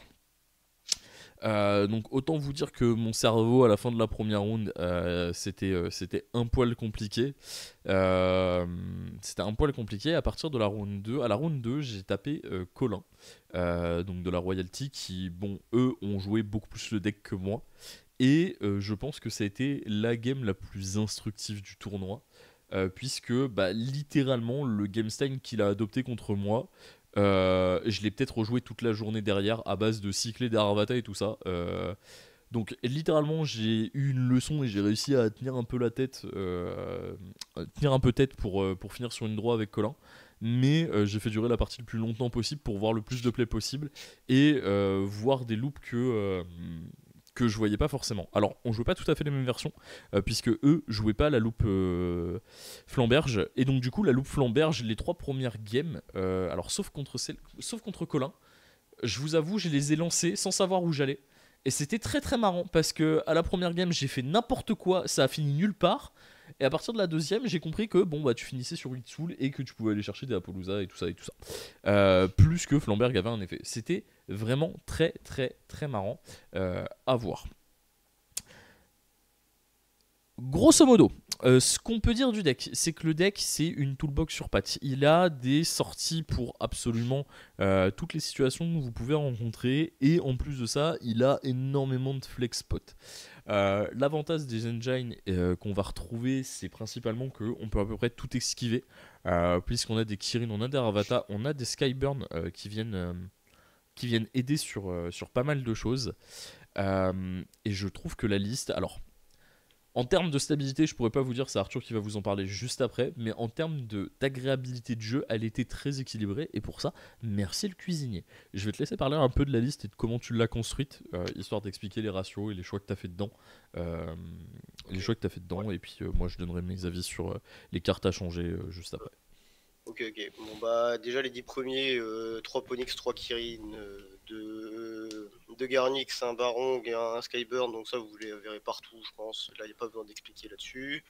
Euh, donc autant vous dire que mon cerveau à la fin de la première round euh, c'était euh, c'était un poil compliqué. Euh, c'était un poil compliqué. À partir de la round deux, à la round deux, j'ai tapé euh, Colin, euh, donc de la Royalty, qui bon eux ont joué beaucoup plus le deck que moi. Et euh, je pense que ça a été la game la plus instructive du tournoi. Euh, puisque bah, littéralement le game style qu'il a adopté contre moi, euh, je l'ai peut-être rejoué toute la journée derrière à base de cycler des Arvata et tout ça. Euh, donc littéralement j'ai eu une leçon et j'ai réussi à tenir un peu la tête, euh, à tenir un peu tête pour, euh, pour finir sur une draw avec Colin. Mais euh, j'ai fait durer la partie le plus longtemps possible pour voir le plus de play possible et euh, voir des loops que, euh, que je voyais pas forcément. Alors on jouait pas tout à fait les mêmes versions euh, puisque eux jouaient pas la loupe euh, Flamberge et donc du coup la loupe Flamberge les trois premières games, euh, alors sauf contre, celle, sauf contre Colin, je vous avoue, je les ai lancés sans savoir où j'allais. Et c'était très très marrant parce que à la première game, j'ai fait n'importe quoi, ça a fini nulle part. Et à partir de la deuxième, j'ai compris que bon bah tu finissais sur huit soul et que tu pouvais aller chercher des Appaloosa et tout ça et tout ça. Euh, plus que Flamberg avait un effet. C'était vraiment très très très marrant euh, à voir. Grosso modo, euh, ce qu'on peut dire du deck, c'est que le deck, c'est une toolbox sur pattes. Il a des sorties pour absolument euh, toutes les situations que vous pouvez rencontrer. Et en plus de ça, il a énormément de flex spots. Euh, L'avantage des engines euh, qu'on va retrouver, c'est principalement qu'on peut à peu près tout esquiver. Euh, Puisqu'on a des Kirin, on a des Ravata, on a des Skyburn euh, qui, viennent, euh, qui viennent aider sur, euh, sur pas mal de choses. Euh, et je trouve que la liste... Alors, en termes de stabilité, je pourrais pas vous dire, c'est Arthur qui va vous en parler juste après, mais en termes de- d'agréabilité de jeu, elle était très équilibrée, et pour ça, merci le cuisinier. Je vais te laisser parler un peu de la liste et de comment tu l'as construite, euh, histoire d'expliquer les ratios et les choix que tu as fait dedans. Euh, les Ok. choix que tu as fait dedans, et puis euh, moi je donnerai mes avis sur euh, les cartes à changer euh, juste après. Ok, ok. Bon, bah, déjà, les dix premiers, euh, trois Ponix, trois Kirin, euh, deux, deux Garnix, un Baron et un Skyburn, donc ça, vous les verrez partout, je pense. Là, il n'y a pas besoin d'expliquer là-dessus.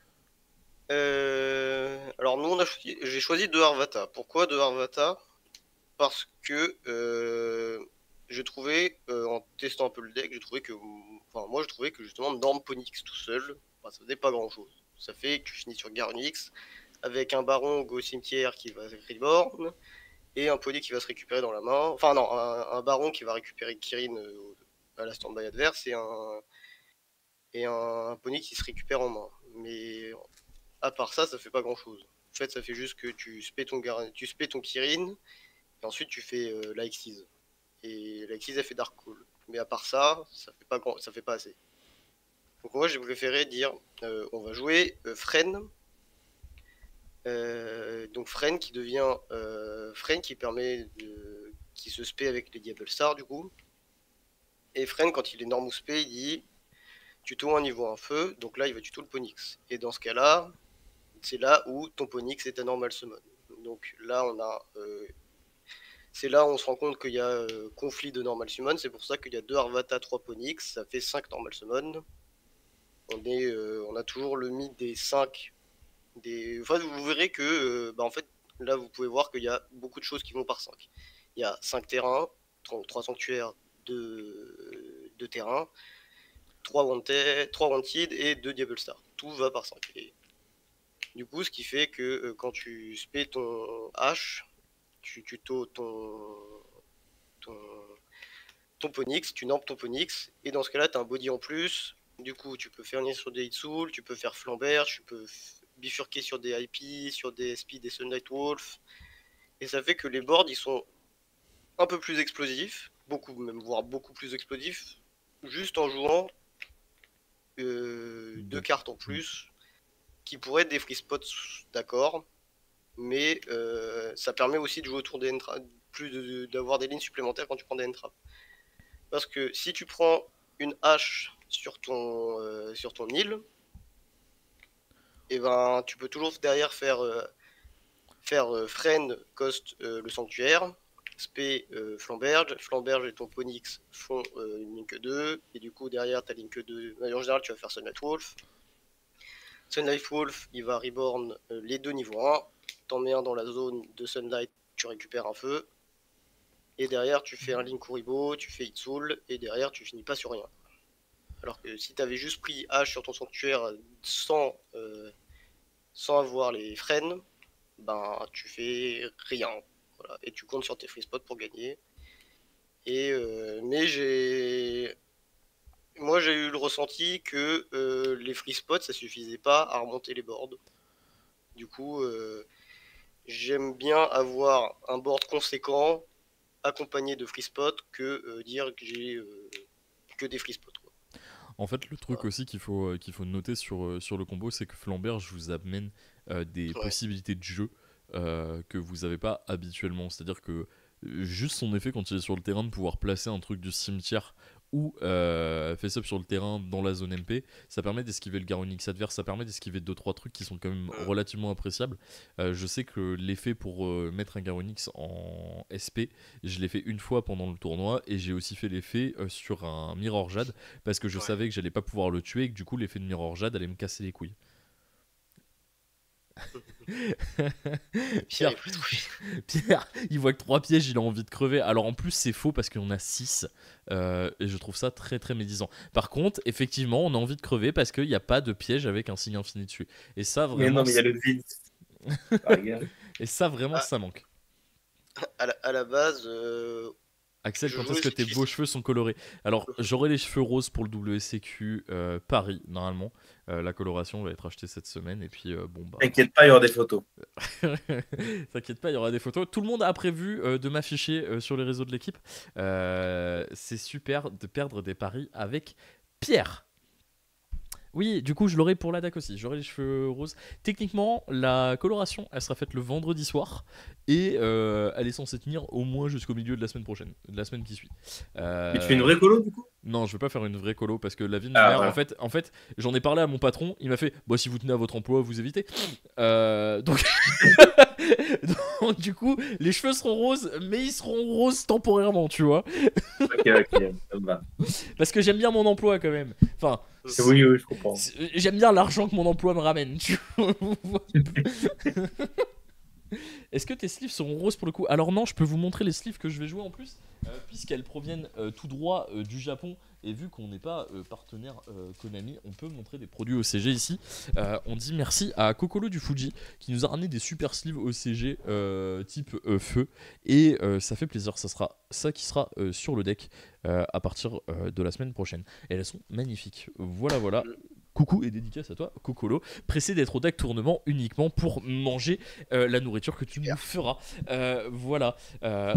Euh, Alors, nous, on a choisi... j'ai choisi deux Arvata. Pourquoi deux Arvata? Parce que euh, je trouvais, euh, en testant un peu le deck, j'ai trouvé que, enfin, moi, je trouvais que justement, Norm Ponix tout seul, bah, ça faisait pas grand-chose. Ça fait que tu finis sur Garnix, avec un Baron Go Cimetière qui va Reborn, et un Pony qui va se récupérer dans la main. Enfin, non, un, un Baron qui va récupérer Kirin euh, à la stand-by adverse, et un, et un, un Pony qui se récupère en main. Mais à part ça, ça fait pas grand-chose. En fait, ça fait juste que tu spais ton, Gar... tu spais ton Kirin, et ensuite tu fais euh, la Xyz. Et la Xyz, elle fait Dark Call. Mais à part ça, ça fait pas, grand... ça fait pas assez. Donc moi, j'ai préféré dire, euh, on va jouer euh, Fren. Euh, donc Fren qui devient euh, Fren qui permet de, qui se spé avec les Diablo Stars du coup. Et Fren quand il est normal spé, il dit tuto un niveau un feu, donc là il va tuto le Ponix. Et dans ce cas-là, c'est là où ton Ponix est un normal summon. Donc là on a euh, c'est là où on se rend compte qu'il y a euh, conflit de normal summon, c'est pour ça qu'il y a deux Arvata, trois Ponix, ça fait cinq normal summon. On, est, euh, on a toujours le mythe des cinq. Des... Enfin, vous verrez que euh, bah, en fait, là vous pouvez voir qu'il y a beaucoup de choses qui vont par cinq. Il y a cinq terrains, trois sanctuaires, deux terrains, trois wanted, trois wanted et deux Diablo Star. Tout va par cinq. Et du coup, ce qui fait que euh, quand tu spé ton H, tu tuto ton, ton, ton Ponix, tu normes ton Ponix, et dans ce cas-là, tu as un body en plus. Du coup, tu peux faire lien sur des Hitsoul, tu peux faire Flambert, tu peux bifurquer sur des I P, sur des S P, des Sunlight Wolf. Et ça fait que les boards, ils sont un peu plus explosifs, beaucoup, même voire beaucoup plus explosifs, juste en jouant euh, deux cartes en plus, qui pourraient être des free spots, d'accord, mais euh, ça permet aussi de jouer autour des entraves, plus de, d'avoir des lignes supplémentaires quand tu prends des entraves. Parce que si tu prends une hache sur ton, euh, sur ton île, et ben tu peux toujours derrière faire, euh, faire euh, Friend cost euh, le sanctuaire, spé euh, Flamberge, Flamberge et ton Ponix font euh, une Link deux, et du coup derrière ta Link deux, en général tu vas faire Sunlight Wolf. Sunlight Wolf, il va reborn euh, les deux niveaux un, t'en mets un dans la zone de Sunlight, tu récupères un feu, et derrière tu fais un Link Kuribo, tu fais Hitsoul, et derrière tu finis pas sur rien. Alors que si t'avais juste pris H sur ton sanctuaire sans, euh, sans avoir les freins, ben tu fais rien. Voilà, et tu comptes sur tes free spots pour gagner. Et euh, mais j'ai, moi j'ai eu le ressenti que euh, les free spots ça suffisait pas à remonter les boards. Du coup, euh, j'aime bien avoir un board conséquent accompagné de free spots que euh, dire que j'ai euh, que des free spots. Quoi. En fait, le truc Voilà. aussi qu'il faut, euh, qu'il faut noter sur, euh, sur le combo, c'est que Flambert, je vous amène euh, des Ouais. possibilités de jeu euh, que vous n'avez pas habituellement. C'est-à-dire que euh, juste son effet quand il est sur le terrain de pouvoir placer un truc du cimetière ou euh, face-up sur le terrain dans la zone M P, ça permet d'esquiver le Garonix adverse, ça permet d'esquiver deux trois trucs qui sont quand même Mm. relativement appréciables. Euh, je sais que l'effet pour euh, mettre un Garonix en S P, je l'ai fait une fois pendant le tournoi et j'ai aussi fait l'effet euh, sur un Mirror Jade parce que je Ouais. savais que j'allais pas pouvoir le tuer et que du coup l'effet de Mirror Jade allait me casser les couilles. Pierre, Pierre, il faut trouver. Pierre, il voit que trois pièges, il a envie de crever. Alors en plus, c'est faux parce qu'on a six. Euh, et je trouve ça très très médisant. Par contre, effectivement, on a envie de crever parce qu'il n'y a pas de piège avec un signe infini dessus. Et ça, Mais vraiment, non, mais il y a le vide. Ah, regarde. et ça, vraiment Ah. ça manque. À la, à la base, euh, Axel, Je quand jouais est-ce que cette tes liste. beaux cheveux sont colorés? Alors, j'aurai les cheveux roses pour le W C Q euh, Paris, normalement. Euh, la coloration va être achetée cette semaine. Et puis, euh, bon, bah. T'inquiète pas, il y aura des photos. T'inquiète pas, il y aura des photos. Tout le monde a prévu euh, de m'afficher euh, sur les réseaux de l'équipe. Euh, c'est super de perdre des paris avec Pierre. Oui, du coup, je l'aurai pour la D A C aussi. J'aurai les cheveux roses. Techniquement, la coloration, elle sera faite le vendredi soir. Et euh, elle est censée tenir au moins jusqu'au milieu de la semaine prochaine. De la semaine qui suit. Euh, Mais tu fais une vraie colo du coup? Non, je veux pas faire une vraie colo parce que la vie de Ah, ma mère, voilà. en fait, en fait j'en ai parlé à mon patron. Il m'a fait bah, si vous tenez à votre emploi, vous évitez. Euh, donc... donc, du coup, les cheveux seront roses, mais ils seront roses temporairement, tu vois. Ok, ok, ça me va. Parce que j'aime bien mon emploi quand même. Enfin, Oui, oui, je comprends. c'est- j'aime bien l'argent que mon emploi me ramène, tu vois. Est-ce que tes sleeves seront roses pour le coup? Alors non, je peux vous montrer les sleeves que je vais jouer en plus, euh, puisqu'elles proviennent euh, tout droit euh, du Japon. Et vu qu'on n'est pas euh, partenaire euh, Konami, on peut montrer des produits O C G ici. Euh, on dit merci à Kokolo du Fuji qui nous a ramené des super sleeves O C G euh, type euh, feu. Et euh, ça fait plaisir, ça sera ça qui sera euh, sur le deck euh, à partir euh, de la semaine prochaine. Et elles sont magnifiques. Voilà, voilà. Coucou et dédicace à toi, Kokolo. Pressé d'être au deck tournement uniquement pour manger euh, la nourriture que tu nous feras. Euh, voilà. Euh...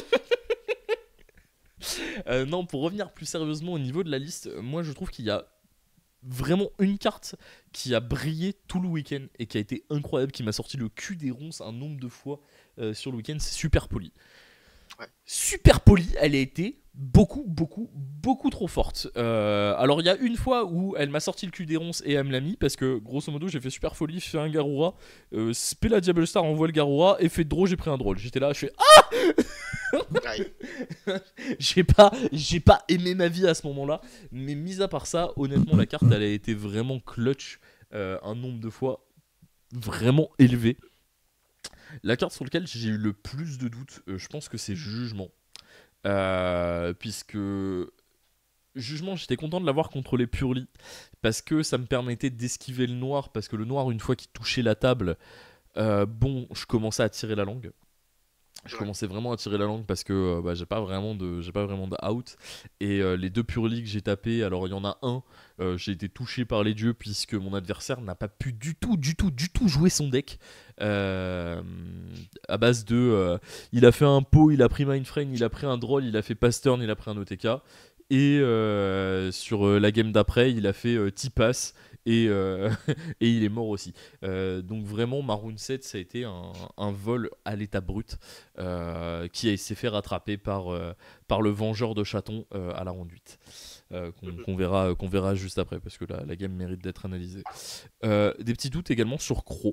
euh, non, pour revenir plus sérieusement au niveau de la liste, moi je trouve qu'il y a vraiment une carte qui a brillé tout le week-end et qui a été incroyable, qui m'a sorti le cul des ronces un nombre de fois euh, sur le week-end, c'est Super Poli. Ouais. Super Poli, elle a été beaucoup, beaucoup, beaucoup trop forte. Euh, alors il y a une fois où elle m'a sorti le cul des ronces et elle me l'a mis parce que grosso modo j'ai fait Super Folie, fait un Garura, euh, Spela Diable Star envoie le Garura et fait draw, j'ai pris un drôle. J'étais là, je fais ah Aïe. j'ai pas, j'ai pas aimé ma vie à ce moment-là, mais mis à part ça, honnêtement la carte elle a été vraiment clutch euh, un nombre de fois vraiment élevé. La carte sur laquelle j'ai eu le plus de doutes, euh, je pense que c'est Jugement. Euh, puisque Jugement, j'étais content de l'avoir contre les Purely parce que ça me permettait d'esquiver le noir. Parce que le noir, une fois qu'il touchait la table, euh, bon, je commençais à tirer la langue. Je Ouais. commençais vraiment à tirer la langue parce que euh, bah, j'ai pas vraiment de j'ai pas vraiment de out. Et euh, les deux Purely que j'ai tapés, alors il y en a un, euh, j'ai été touché par les dieux puisque mon adversaire n'a pas pu du tout, du tout, du tout jouer son deck. Euh, à base de euh, il a fait un pot, il a pris Mindframe, il a pris un Droll, il a fait Pass Turn, il a pris un O T K. Et euh, sur euh, la game d'après, il a fait euh, T-Pass et, euh, et il est mort aussi. Euh, donc vraiment, Maroon sept, ça a été un, un vol à l'état brut euh, qui s'est fait rattraper par, euh, par le vengeur de chatons euh, à la ronde huit. Euh, qu'on, qu'on verra, qu'on verra juste après parce que la, la game mérite d'être analysée. Euh, des petits doutes également sur Crow.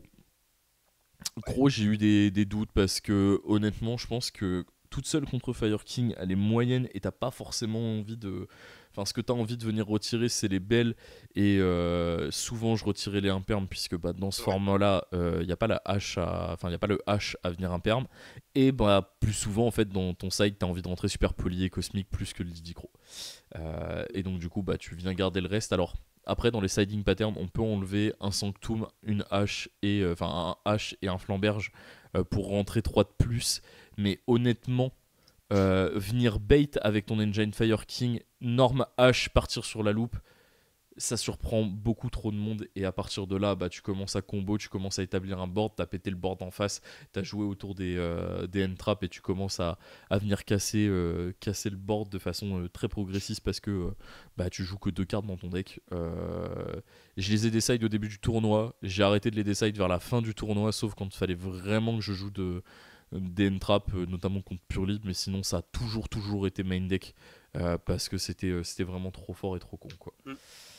Crow, j'ai eu des, des doutes parce que honnêtement, je pense que toute seule contre Fire King, elle est moyenne et t'as pas forcément envie de. Enfin, ce que t'as envie de venir retirer, c'est les belles. Et euh, souvent, je retirais les impermes puisque bah, dans ce Ouais. format-là, il euh, n'y a pas la hache à. Enfin, il n'y a pas le H à venir imperme. Et bah, plus souvent, en fait, dans ton side, t'as envie de rentrer super poli et cosmique plus que le Diddy Crow. Euh, et donc, du coup, bah, tu viens garder le reste. Alors. Après, dans les siding patterns, on peut enlever un Sanctum, une hache et euh, enfin un hache et un flamberge euh, pour rentrer trois de plus. Mais honnêtement, euh, venir bait avec ton engine Fire King, norme hache, partir sur la loupe, ça surprend beaucoup trop de monde. Et à partir de là, bah, tu commences à combo, tu commences à établir un board, t'as pété le board en face, t'as joué autour des, euh, des end traps et tu commences à, à venir casser, euh, casser le board de façon euh, très progressiste parce que euh, bah, tu joues que deux cartes dans ton deck. Euh, je les ai decide au début du tournoi, j'ai arrêté de les decide vers la fin du tournoi, sauf quand il fallait vraiment que je joue de, des end traps, euh, notamment contre Purely, mais sinon ça a toujours, toujours été main deck euh, parce que c'était, euh, c'était vraiment trop fort et trop con, quoi. Mm.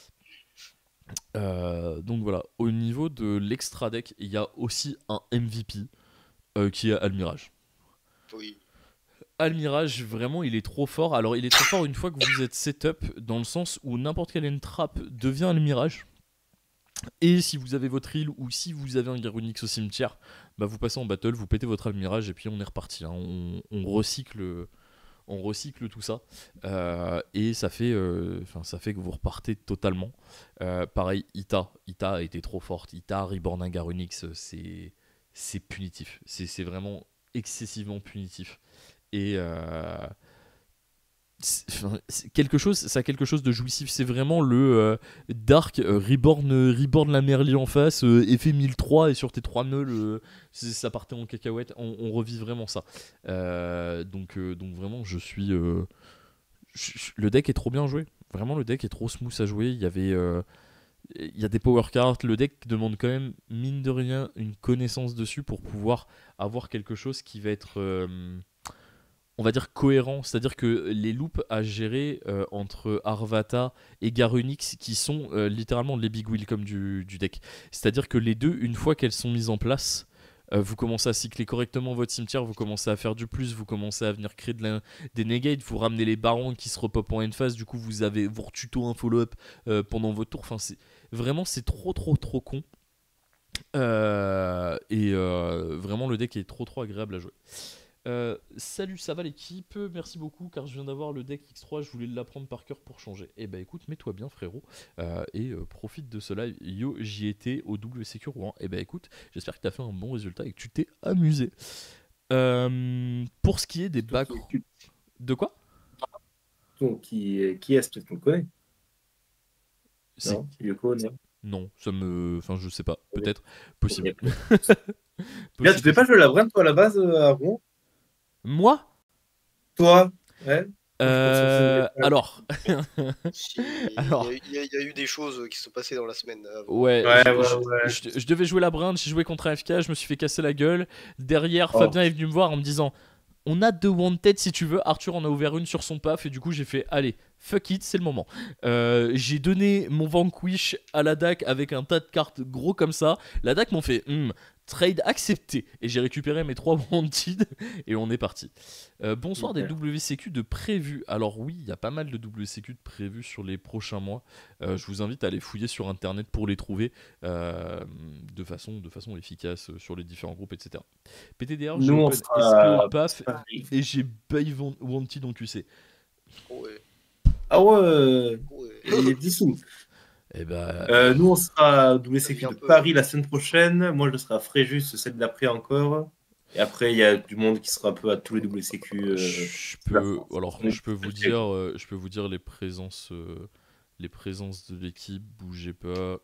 Euh, donc voilà, au niveau de l'extra deck, il y a aussi un M V P euh, qui est Almirage. Oui. Almirage, vraiment, il est trop fort. Alors, il est trop fort une fois que vous êtes setup, dans le sens où n'importe quel entrap devient Almirage. Et si vous avez votre île ou si vous avez un Garunix au cimetière, bah vous passez en battle, vous pétez votre almirage et puis on est reparti. Hein. On, on recycle, on recycle tout ça euh, et ça fait, euh, ça fait que vous repartez totalement. Euh, pareil, Ita, Ita a été trop forte. Ita reborn un Garunix, c'est, c'est punitif. C'est, c'est vraiment excessivement punitif. Et euh, c'est, enfin, c'est quelque chose, ça a quelque chose de jouissif. C'est vraiment le euh, Dark euh, Reborn, euh, Reborn la Merly en face, euh, effet mille trois et sur tes trois nœuds, euh, ça partait en cacahuète. On, on revit vraiment ça. Euh, donc, euh, donc vraiment, je suis. Euh, je- je- le deck est trop bien joué. Vraiment, le deck est trop smooth à jouer. Il y avait. Euh, il y a des power cards, le deck demande quand même, mine de rien, une connaissance dessus pour pouvoir avoir quelque chose qui va être. Euh, on va dire cohérent, c'est-à-dire que les loops à gérer euh, entre Arvata et Garunix qui sont euh, littéralement les big wheels comme du, du deck. C'est-à-dire que les deux, une fois qu'elles sont mises en place, euh, vous commencez à cycler correctement votre cimetière, vous commencez à faire du plus, vous commencez à venir créer de la- des negates, vous ramenez les barons qui se repopent en end phase, du coup vous avez vous retuto un follow-up euh, pendant votre tour. Enfin, c'est, vraiment c'est trop trop trop con. Euh, et euh, vraiment le deck est trop trop agréable à jouer. Euh, salut, ça va l'équipe? Merci beaucoup car je viens d'avoir le deck X trois, je voulais l'apprendre par cœur pour changer. Et bah écoute, mets-toi bien frérot euh, et euh, profite de cela. Yo, j'y étais au W C Q Rouen. Et bah écoute, j'espère que t'as fait un bon résultat et que tu t'es amusé. Euh, pour ce qui est des bacs. De quoi? Donc, qui, qui est-ce peut-être qu'on le connaît? C'est... Non, Yoko, non. Non, ça me. Enfin, je sais pas, peut-être. Possible. Ok. Là, tu devais pas jouer la Brand, toi, à la base, euh, à Rouen? Moi? Toi? Ouais. Euh, alors, Si, Il y, alors, a- il y a- il y a eu des choses qui se sont passées dans la semaine avant. ouais, Ouais, je, ouais, je- ouais. je- je devais jouer la brinde, j'ai joué contre A F K, je me suis fait casser la gueule. Derrière, Oh. Fabien est venu me voir en me disant on a deux wanted si tu veux. Arthur en a ouvert une sur son paf et du coup j'ai fait allez, fuck it, c'est le moment. Euh, j'ai donné mon Vanquish à la D A C avec un tas de cartes gros comme ça. La D A C m'ont fait hmm, trade accepté et j'ai récupéré mes trois wanted et on est parti. Euh, bonsoir Ok. des W C Q de prévus. Alors oui, il y a pas mal de W C Q de prévus sur les prochains mois. Euh, je vous invite à aller fouiller sur internet pour les trouver euh, de, façon, de façon efficace euh, sur les différents groupes, et cetera. P T D R, j'ai Nous, on open sera S P O à Paf Paris. et j'ai buy Wan- Wanted en Q C. Ouais, Ah ouais, ouais. il est dissous. Et bah, Euh, nous, on sera au W C Ça Q vient de un peu. Paris la semaine prochaine. Moi, je serai à Fréjus celle d'après encore. Et après, il y a du monde qui sera un peu à tous les W C Q. Euh, je de la peux, France. alors Oui, je peux vous ok. dire, euh, je peux vous dire les présences, euh, les présences de l'équipe. Bougez pas.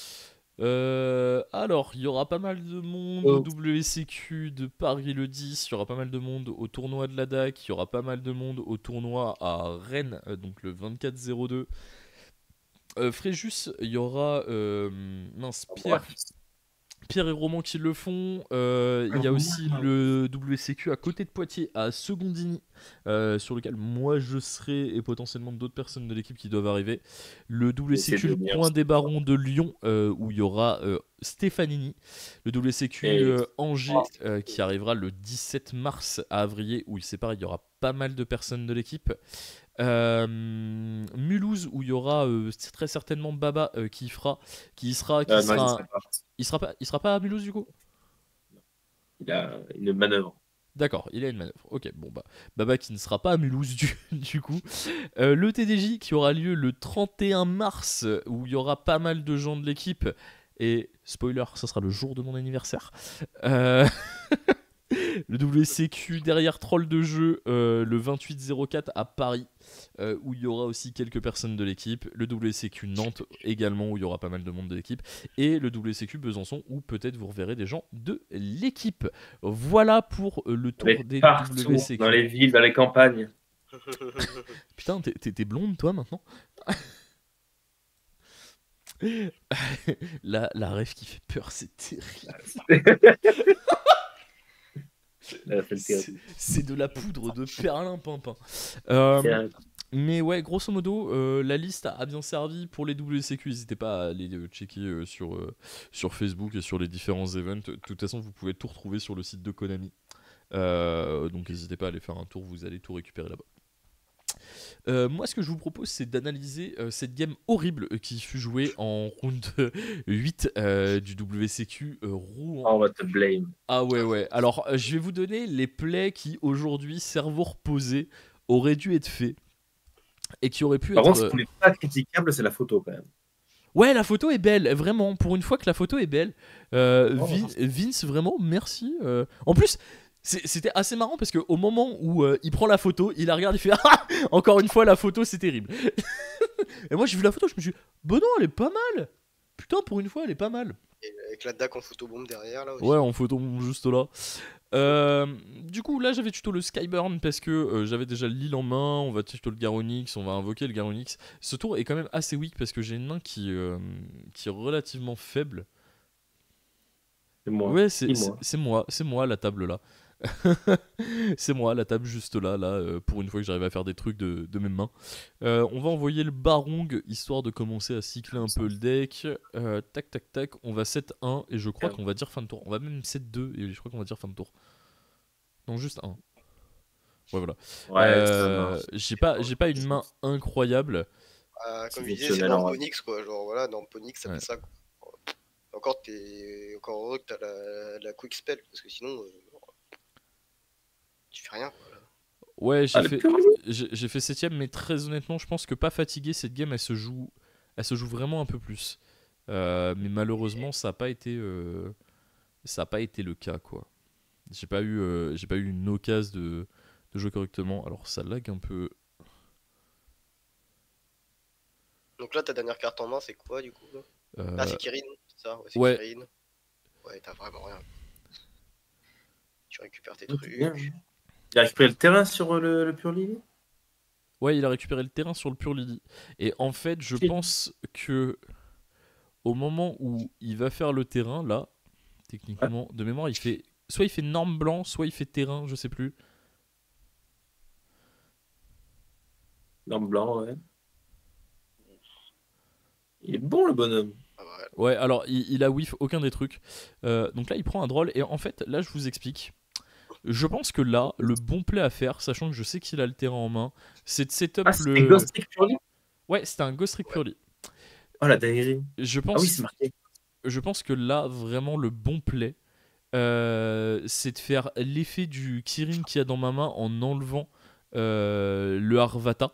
Euh, alors, il y aura pas mal de monde au Oh. W C Q de Paris le dix, il y aura pas mal de monde au tournoi de la D A C, il y aura pas mal de monde au tournoi à Rennes, euh, donc le vingt-quatre zéro deux. Euh, Fréjus, il y aura euh, mince, Pierre, Pierre et Roman qui le font. Euh, Il y a aussi le W C Q à côté de Poitiers, à Secondini, euh, sur lequel moi je serai et potentiellement d'autres personnes de l'équipe qui doivent arriver. Le W C Q, Essayez le de venir. Point des Barons de Lyon, euh, où il y aura euh, Stéphanini. Le W C Q Et- euh, Angers, euh, qui arrivera le dix-sept mars à Avrier, où il sépare, il y aura pas mal de personnes de l'équipe. Euh, Mulhouse où il y aura euh, très certainement Baba euh, qui fera, qui sera, qui Ah, non, sera, il un- sera pas. il sera pas, il sera pas à Mulhouse du coup. Il a une manœuvre. D'accord, il a une manœuvre. Ok, bon bah Baba qui ne sera pas à Mulhouse du, du coup. Euh, le T D J qui aura lieu le trente et un mars où il y aura pas mal de gens de l'équipe et spoiler, ça sera le jour de mon anniversaire. Euh... Le W C Q derrière Troll de jeu euh, le vingt-huit zéro quatre à Paris euh, où il y aura aussi quelques personnes de l'équipe. Le W C Q Nantes également où il y aura pas mal de monde de l'équipe. Et le W C Q Besançon où peut-être vous reverrez des gens de l'équipe. Voilà pour euh, le tour Mais des partout, W C Q. dans les villes, dans les campagnes. Putain, t'es, t'es- t'es blonde toi maintenant. la, la rêve qui fait peur, c'est terrible. Elle a fait le C'est, terrible. c'est de la poudre de perlimpinpin. Euh, C'est un- Mais ouais, grosso modo, euh, la liste a bien servi pour les W C Q. N'hésitez pas à aller euh, checker euh, sur, euh, sur Facebook et sur les différents events. De toute façon, vous pouvez tout retrouver sur le site de Konami. Euh, donc n'hésitez pas à aller faire un tour, vous allez tout récupérer là-bas. Euh, moi, ce que je vous propose, c'est d'analyser euh, cette game horrible euh, qui fut jouée en round huit euh, du W C Q euh, Rouen. Oh, on va te blame. Ah ouais, ouais. Alors, euh, je vais vous donner les plays qui, aujourd'hui, cerveau reposé, auraient dû être faits et qui auraient pu Par être... contre, ce qui n'est pas critiquable, c'est la photo quand même. Ouais, la photo est belle, vraiment. Pour une fois que la photo est belle. Euh, Oh. Vin- Vince, vraiment, merci. euh. En plus, c'est- c'était assez marrant parce qu'au moment où euh, il prend la photo, il la regarde, il fait ah, encore une fois, la photo, c'est terrible. Et moi, j'ai vu la photo, je me suis dit, bon, non, elle est pas mal. Putain, pour une fois, elle est pas mal. Et avec la D A C en photobombe derrière là aussi. Ouais, en photo, juste là. Euh, du coup, là, j'avais tuto le Skyburn parce que euh, j'avais déjà l'île en main. On va tuto le Garonix, on va invoquer le Garonix. Ce tour est quand même assez weak parce que j'ai une main qui, euh, qui est relativement faible. C'est moi. Ouais, c'est Et c'est- moi. c'est moi, c'est moi la table là. C'est moi la table juste là, là, euh, pour une fois que j'arrive à faire des trucs de, de mes mains. Euh, on va envoyer le Barong histoire de commencer à cycler un peu le deck. Euh, tac, tac, tac. On va sept un et je crois Ouais. qu'on va dire fin de tour. On va même sept deux et je crois qu'on va dire fin de tour. Non, juste un. Ouais, voilà. Ouais, Euh, ça marche. j'ai pas, j'ai pas une main incroyable. Ah, C'est comme je disais, c'est fonctionnel, dans en vrai. Ponix quoi. Genre voilà, dans Ponix ça Ouais. fait ça quoi. Encore, t'es encore heureux que t'as la... la quick spell parce que sinon euh, tu fais rien quoi. Là. Ouais, j'ai Ah, le fait, pur- j'ai j'ai fait septième, mais très honnêtement, je pense que pas fatigué, cette game, elle se joue, elle se joue vraiment un peu plus. Euh, mais malheureusement, ça a pas été, euh, ça a pas été le cas, quoi. J'ai pas eu, euh, j'ai pas eu une occasion de, de jouer correctement. Alors ça lag un peu. Donc là ta dernière carte en main c'est quoi du coup là Euh, Ah c'est Kirin, c'est ça? Ouais, c'est ouais. Kirin. Ouais, t'as vraiment rien. Tu récupères tes Oh, trucs. c'est bien. Il a récupéré le terrain sur euh, le, le Pure Lily. Ouais, il a récupéré le terrain sur le Pure Lily. Et en fait, je Shit. pense que au moment où il va faire le terrain, là, techniquement, de mémoire, il fait soit il fait norme blanc, soit il fait terrain, je sais plus. L'arme blanc, ouais. Il est bon le bonhomme. Ah, bah, Ouais, alors il, il a whiff aucun des trucs. Euh, donc là, il prend un drôle. Et en fait, là, je vous explique. Je pense que là, le bon play à faire, sachant que je sais qu'il a le terrain en main, c'est de setup Ah, c'est le. Ghost Trick Pure Lily. Ouais, c'était un Ghost Trick Purely. Oh la dinguerie. Je Ah pense, oui, c'est marqué. je pense que là, vraiment, le bon play, euh, c'est de faire l'effet du Kirin qu'il y a dans ma main en enlevant euh, le Harvata.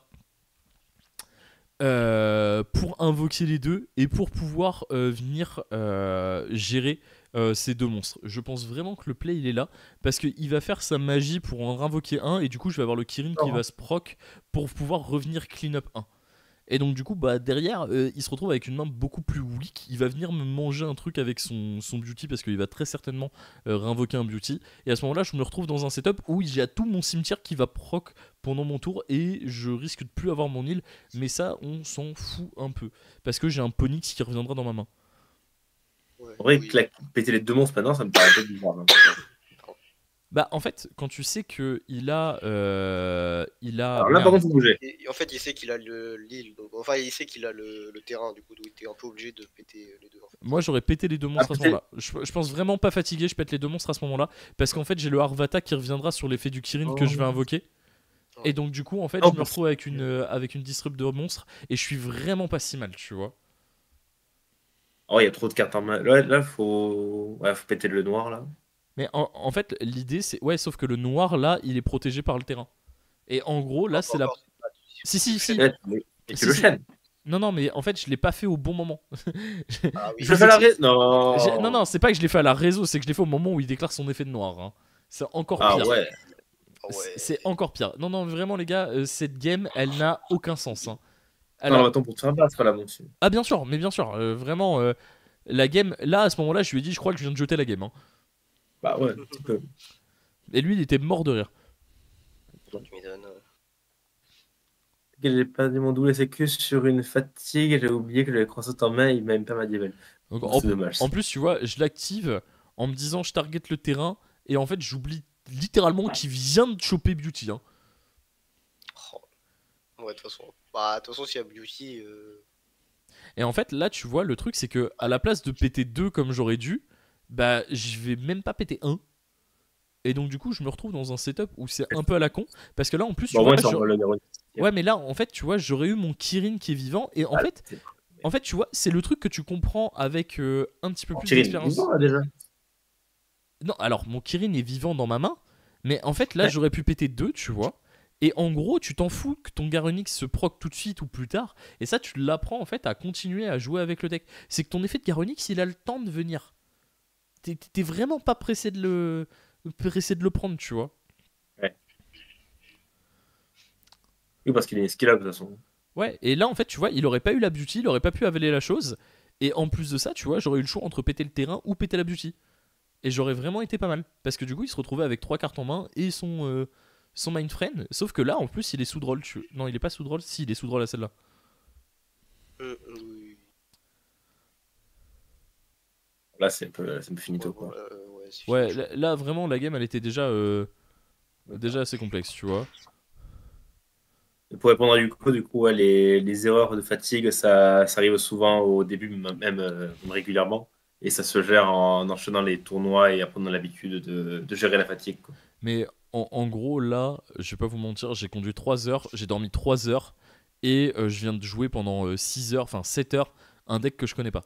Euh, pour invoquer les deux et pour pouvoir euh, venir euh, gérer euh, ces deux monstres. Je pense vraiment que le play il est là parce qu'il va faire sa magie pour en invoquer un et du coup je vais avoir le Kirin qui Oh. va se proc pour pouvoir revenir clean up un. Et donc du coup bah derrière euh, il se retrouve avec une main beaucoup plus weak. Il va venir me manger un truc avec son, son beauty parce qu'il va très certainement euh, réinvoquer un beauty. Et à ce moment là je me retrouve dans un setup où j'ai tout mon cimetière qui va proc pendant mon tour et je risque de plus avoir mon île. Mais ça on s'en fout un peu. Parce que j'ai un Ponix qui reviendra dans ma main. ouais, En vrai, oui. clac, péter les deux monstres maintenant, ça me paraît un peu bizarre. hein. Bah en fait quand tu sais que il a... Euh, il a... Alors là, merde. par contre, faut bouger. Et, et en fait, il sait qu'il a le- l'île, donc enfin, il sait qu'il a le, le terrain, du coup, donc il était un peu obligé de péter les deux. En fait. Moi j'aurais pété les deux monstres Ah, à ce péter- moment-là. Je, je pense vraiment pas fatigué, je pète les deux monstres à ce moment-là. Parce qu'en fait j'ai le Harvata qui reviendra sur l'effet du Kirin que Oh. je vais invoquer. Ouais. Et donc du coup en fait Oh, je me parce- retrouve avec une, euh, avec une disrupt de monstres. Et je suis vraiment pas si mal, tu vois. Oh, il y a trop de cartes en main. Là, là faut... Ouais, faut péter le noir, là. Mais en, en fait l'idée c'est... Ouais sauf que le noir là il est protégé par le terrain. Et en gros là Encore, c'est la... encore, c'est pas- Si si si. Ouais, mais- Et Si, tu le si. chaînes. Non non mais en fait je l'ai pas fait au bon moment. Ah oui. Je fais la ré... Non. J'ai- Non non c'est pas que je l'ai fait à la réseau, c'est que je l'ai fait au moment où il déclare son effet de noir. hein. C'est encore Ah pire. ouais. Ah ouais. C'est c'est encore pire. Non, non, vraiment, les gars, euh, cette game, elle n'a aucun sens. hein. Alors, Alors, attends, pour te faire battre, là, mon dessus. ah, bien sûr, mais bien sûr, euh, vraiment, euh, la game, là, à ce moment-là, je lui ai dit, je crois que je viens de jeter la game. hein. Bah ouais, un petit peu. Et lui, il était mort de rire. Tu m'étonnes. J'ai pas dit mon double, c'est que sur une fatigue, j'ai oublié que j'avais croissant en main, il m'a même pas ma divel. Donc, Donc, en, c'est dommage. en plus, tu vois, je l'active en me disant, je target le terrain, et en fait, j'oublie littéralement qu'il vient de choper Beauty. hein. Oh. Ouais, de toute façon. Bah, de toute façon, s'il y a Beauty. Euh... Et en fait, là, tu vois, le truc, c'est que à la place de péter deux comme j'aurais dû, bah, je vais même pas péter un. Et donc du coup je me retrouve dans un setup où c'est un peu à la con, parce que là en plus tu Bon, au vois, moins, c'est en j'aurais- mode Garonix. ouais mais là en fait tu vois j'aurais eu mon Kirin qui est vivant, et en Ah, fait c'est- en fait tu vois c'est le truc que tu comprends avec euh, un petit peu plus Kirin, d'expérience. vivant, là, déjà. Non, alors mon Kirin est vivant dans ma main, mais en fait là Ouais. j'aurais pu péter deux, tu vois. Et en gros, tu t'en fous que ton Garonix se proc tout de suite ou plus tard, et ça tu l'apprends en fait à continuer à jouer avec le deck. C'est que ton effet de Garonix il a le temps de venir. T'es t'es vraiment pas pressé de le pressé de le prendre, tu vois. Oui, parce qu'il est skillable de toute façon. Ouais, et là en fait tu vois, il aurait pas eu la beauty, il aurait pas pu avaler la chose, et en plus de ça, tu vois, j'aurais eu le choix entre péter le terrain ou péter la beauty. Et j'aurais vraiment été pas mal. Parce que du coup, il se retrouvait avec trois cartes en main et son, euh, son Mindfriend. Sauf que là, en plus, il est sous droll. Tu... Non, il est pas sous droll. Si, il est sous droll à celle-là. Euh, oui. Là, c'est un peu, c'est un peu finito, Ouais, quoi. voilà, euh, ouais, c'est Ouais, fini, là, là, vraiment, la game, elle était déjà, euh, déjà assez complexe, tu vois. Et pour répondre à Yuko, du coup, ouais, les, les erreurs de fatigue, ça, ça arrive souvent au début, même, même, euh, même régulièrement. Et ça se gère en enchaînant les tournois et apprenant l'habitude de, de gérer la fatigue, quoi. Mais en, en gros, là, je vais pas vous mentir, j'ai conduit trois heures, j'ai dormi trois heures. Et euh, je viens de jouer pendant euh, six heures, enfin sept heures, un deck que je connais pas.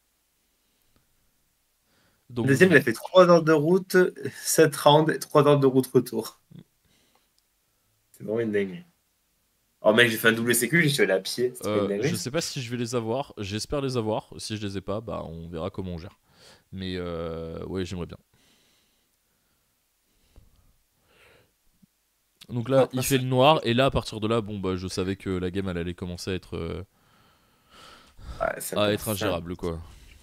Le Donc, deuxième, il a fait trois heures de route, sept rounds et trois heures de route retour. C'est vraiment une dingue. Oh mec, j'ai fait un double C Q, j'y suis allé à pied. C'était pas une euh, dinguerie. je sais pas si je vais les avoir. J'espère les avoir. Si je les ai pas, bah on verra comment on gère. Mais euh, ouais, j'aimerais bien. Donc là, Après, il fait le noir, et là, à partir de là, bon, bah, je savais que la game, elle allait commencer à être, euh, ouais, c'est un à peu être ça. ingérable, quoi.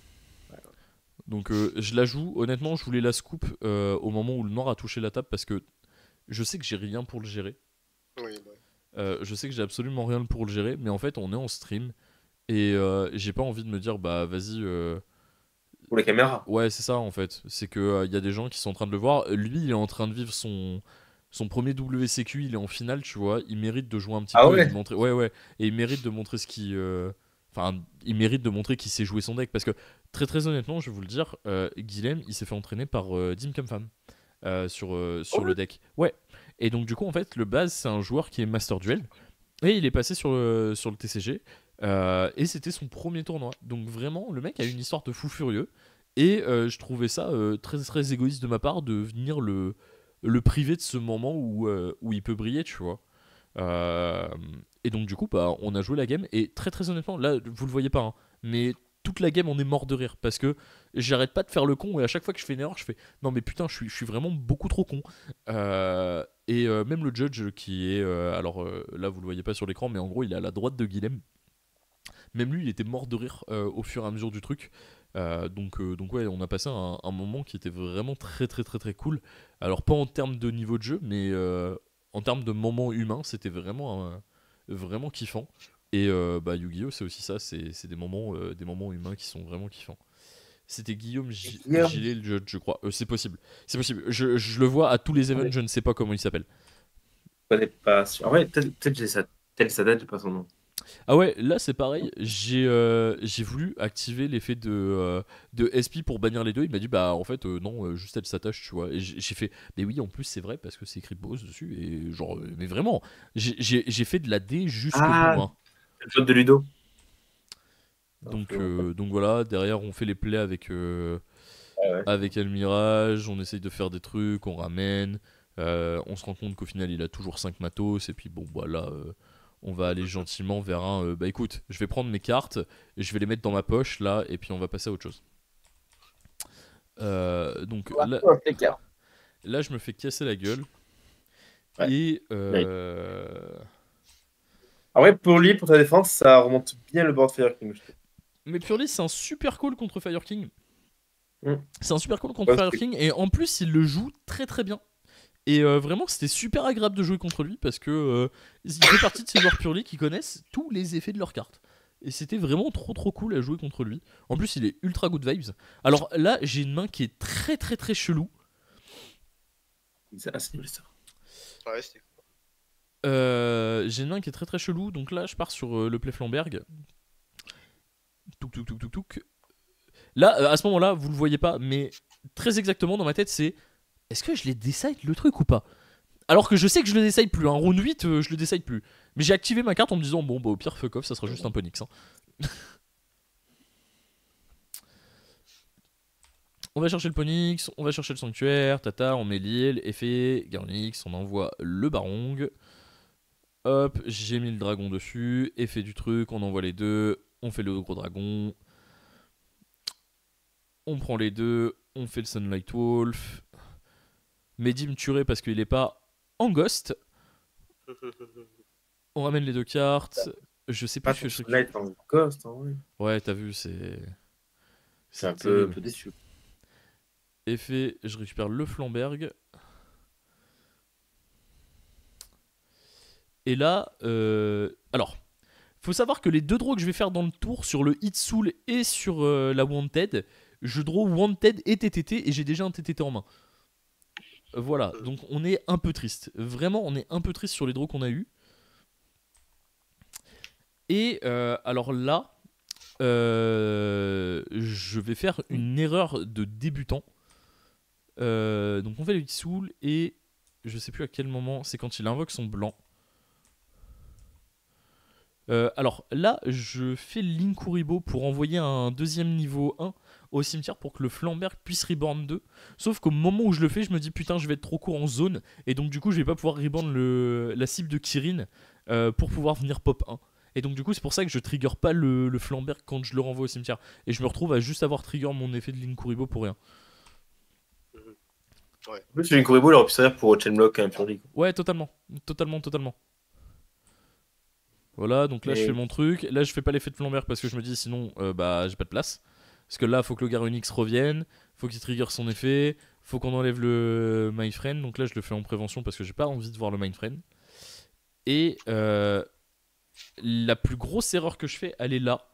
Donc euh, je la joue. Honnêtement, je voulais la scoop euh, au moment où le noir a touché la table, parce que je sais que j'ai rien pour le gérer. Oui, bah. Euh, je sais que j'ai absolument rien pour le gérer, mais en fait, on est en stream, et euh, j'ai pas envie de me dire, bah, vas-y. euh, Pour les caméras. Ouais, c'est ça en fait. C'est que euh, y a des gens qui sont en train de le voir. Lui, il est en train de vivre son son premier W C Q. Il est en finale, tu vois. Il mérite de jouer un petit Ah peu et ouais. de montrer. Ouais, ouais. Et il mérite de montrer ce qui. euh, Enfin, il mérite de montrer qu'il sait jouer son deck, parce que très très honnêtement, je vais vous le dire, euh, Guilhem, il s'est fait entraîner par euh, Dim Kamfam euh, sur euh, sur Oh le deck. Ouais. Et donc du coup, en fait, le base, c'est un joueur qui est Master Duel, et il est passé sur le sur le T C G. euh, et c'était son premier tournoi. Donc vraiment, le mec a une histoire de fou furieux. Et euh, je trouvais ça euh, très très égoïste de ma part de venir le, le priver de ce moment où, euh, où il peut briller, tu vois. Euh, et donc du coup, bah, on a joué la game, et très très honnêtement, là, vous le voyez pas, hein, mais toute la game, on est mort de rire, parce que j'arrête pas de faire le con, et à chaque fois que je fais une erreur, je fais non mais putain, je suis, je suis vraiment beaucoup trop con. Euh, et euh, même le judge qui est, euh, alors euh, là vous le voyez pas sur l'écran, mais en gros il est à la droite de Guilhem. Même lui, il était mort de rire euh, au fur et à mesure du truc. Euh, donc, euh, donc ouais, on a passé un, un moment qui était vraiment très très très très cool. Alors pas en termes de niveau de jeu, mais euh, en termes de moments humains, c'était vraiment euh, vraiment kiffant. Et euh, bah, Yu-Gi-Oh, c'est aussi ça, c'est c'est des moments euh, des moments humains qui sont vraiment kiffants. C'était Guillaume G- Guillaume. Gillet, le judge, je crois. Euh, c'est possible, c'est possible. Je, je le vois à tous les events, Ouais. je ne sais pas comment il s'appelle. Je connais pas. En vrai, peut-être peut-être j'ai sa telle sa date, j'ai pas son nom. Ah ouais, là c'est pareil, j'ai euh, j'ai voulu activer l'effet de, euh, de S P pour bannir les deux. Il m'a dit bah en fait euh, non, euh, juste elle s'attache, tu vois. Et j'ai j'ai fait mais oui, en plus c'est vrai parce que c'est écrit boss dessus, et genre euh, mais vraiment, j'ai- j'ai j'ai fait de la D jusqu'au Ah, bout, hein. le jeu de Ludo. Donc, Ah, euh, donc voilà, derrière on fait les plays avec, euh, ouais. avec Elmirage, on essaye de faire des trucs, on ramène, euh, on se rend compte qu'au final il a toujours cinq matos, et puis bon voilà, euh, on va aller gentiment vers un euh, bah écoute, je vais prendre mes cartes, et je vais les mettre dans ma poche là, et puis on va passer à autre chose. Euh, donc là, là je me fais casser la gueule, Ouais. et euh, Ah ouais, pour lui, pour ta défense, ça remonte bien le board Fire King, je trouve. mais Purely c'est un super call contre Fire King. Mm. C'est un super call contre Ouais, Fire c'est- King, et en plus il le joue très très bien. Et euh, vraiment, c'était super agréable de jouer contre lui, parce que euh, il fait partie de ces joueurs purely qui connaissent tous les effets de leurs cartes. Et c'était vraiment trop trop cool à jouer contre lui. En plus, il est ultra good vibes. Alors là, j'ai une main qui est très très très chelou. C'est assez nul ça. Ouais, c'était cool. Euh, j'ai une main qui est très très chelou. Donc là, je pars sur euh, le play Flamberg. Touk touk touk touk touk. Là, euh, à ce moment-là, vous le voyez pas, mais très exactement dans ma tête, c'est est-ce que je l'ai decide le truc ou pas? Alors que je sais que je le decide plus, hein. Round huit, euh, je le decide plus. Mais j'ai activé ma carte en me disant, bon, bah au pire, fuck off, ça sera juste un Ponix. Hein. On va chercher le Ponix, on va chercher le Sanctuaire, tata, on met l'île, effet, Garnix, on envoie le Barong. Hop, j'ai mis le dragon dessus, effet du truc, on envoie les deux, on fait le gros dragon. On prend les deux, on fait le Sunlight Wolf. Mehdi me tuerait parce qu'il est pas en ghost. On ramène les deux cartes. Je sais pas Pas si je ton Sunlight en Ghost, hein, oui. Ouais, t'as vu, c'est. C'est un peu, terrible. un peu déçu. Effet, je récupère le Flamberg. Et là, euh... alors, faut savoir que les deux draws que je vais faire dans le tour sur le Hit Soul et sur euh, la Wanted, je draw Wanted et T T T et j'ai déjà un T T T en main. Voilà, donc on est un peu triste. Vraiment, on est un peu triste sur les draws qu'on a eu. Et euh, alors là, euh, je vais faire une erreur de débutant. Euh, donc on fait le Hit Soul et je sais plus à quel moment, c'est quand il invoque son blanc. Euh, alors là, je fais l'Inkuribo pour envoyer un deuxième niveau un au cimetière pour que le Flamberg puisse reborn deux. Sauf qu'au moment où je le fais, je me dis putain, je vais être trop court en zone. Et donc du coup, je vais pas pouvoir reborn le, la cible de Kirin euh, pour pouvoir venir pop un. Et donc du coup, c'est pour ça que je trigger pas le, le Flamberg quand je le renvoie au cimetière. Et je me retrouve à juste avoir trigger mon effet de l'Inkuribo pour rien. Ouais. En plus, l'Inkuribo, il aurait pu servir pour Chainblock un Fury. Ouais, totalement. Totalement, totalement. Voilà, donc là Et... je fais mon truc. Là je fais pas l'effet de Flamberg parce que je me dis sinon euh, bah j'ai pas de place. Parce que là faut que le Garunix revienne, faut qu'il trigger son effet, faut qu'on enlève le Mindfriend. Donc là je le fais en prévention parce que j'ai pas envie de voir le Mindfriend. Et euh, la plus grosse erreur que je fais, elle est là.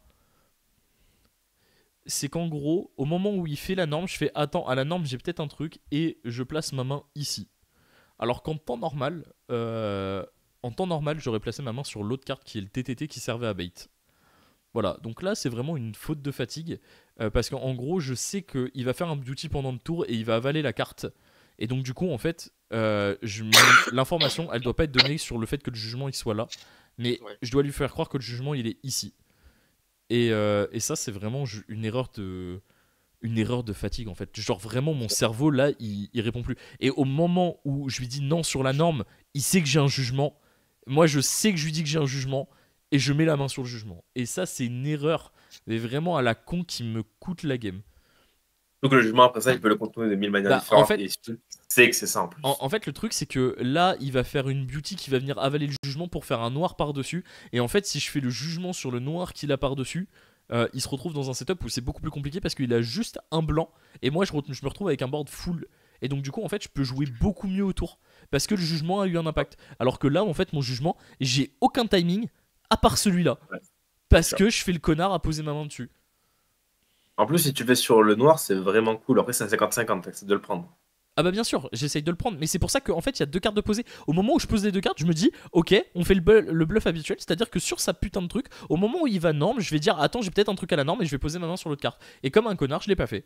C'est qu'en gros, au moment où il fait la norme, je fais attends, à la norme j'ai peut-être un truc et je place ma main ici. Alors qu'en temps normal, euh, en temps normal, j'aurais placé ma main sur l'autre carte qui est le T T T qui servait à bait. Voilà, donc là c'est vraiment une faute de fatigue euh, parce qu'en gros je sais qu'il va faire un beauty pendant le tour et il va avaler la carte. Et donc du coup en fait, euh, je... l'information elle doit pas être donnée sur le fait que le jugement il soit là, mais Ouais. je dois lui faire croire que le jugement il est ici. Et, euh, et ça c'est vraiment une erreur de... une erreur de fatigue en fait. Genre vraiment mon cerveau là il, il répond plus. Et au moment où je lui dis non sur la norme, il sait que j'ai un jugement. Moi je sais que je lui dis que j'ai un jugement et je mets la main sur le jugement. Et ça c'est une erreur mais vraiment à la con qui me coûte la game. Donc le jugement après ça il peut le contourner de mille manières Bah, différentes. en fait, et c'est que c'est ça en plus. En, en fait le truc c'est que là il va faire une beauty qui va venir avaler le jugement pour faire un noir par dessus. Et en fait si je fais le jugement sur le noir qu'il a par dessus, Euh, il se retrouve dans un setup où c'est beaucoup plus compliqué parce qu'il a juste un blanc et moi je, je me retrouve avec un board full et donc du coup en fait je peux jouer beaucoup mieux autour parce que le jugement a eu un impact alors que là en fait mon jugement j'ai aucun timing à part celui-là Ouais. parce que je fais le connard à poser ma main dessus. En plus si tu fais sur le noir c'est vraiment cool, après c'est un cinquante cinquante, c'est de le prendre. Ah bah bien sûr, j'essaye de le prendre, mais c'est pour ça qu'en fait il y a deux cartes de poser. Au moment où je pose les deux cartes, je me dis, ok, on fait le, bu- le bluff habituel, c'est-à-dire que sur sa putain de truc, au moment où il va norme, je vais dire, attends, j'ai peut-être un truc à la norme et je vais poser ma main sur l'autre carte. Et comme un connard, je l'ai pas fait.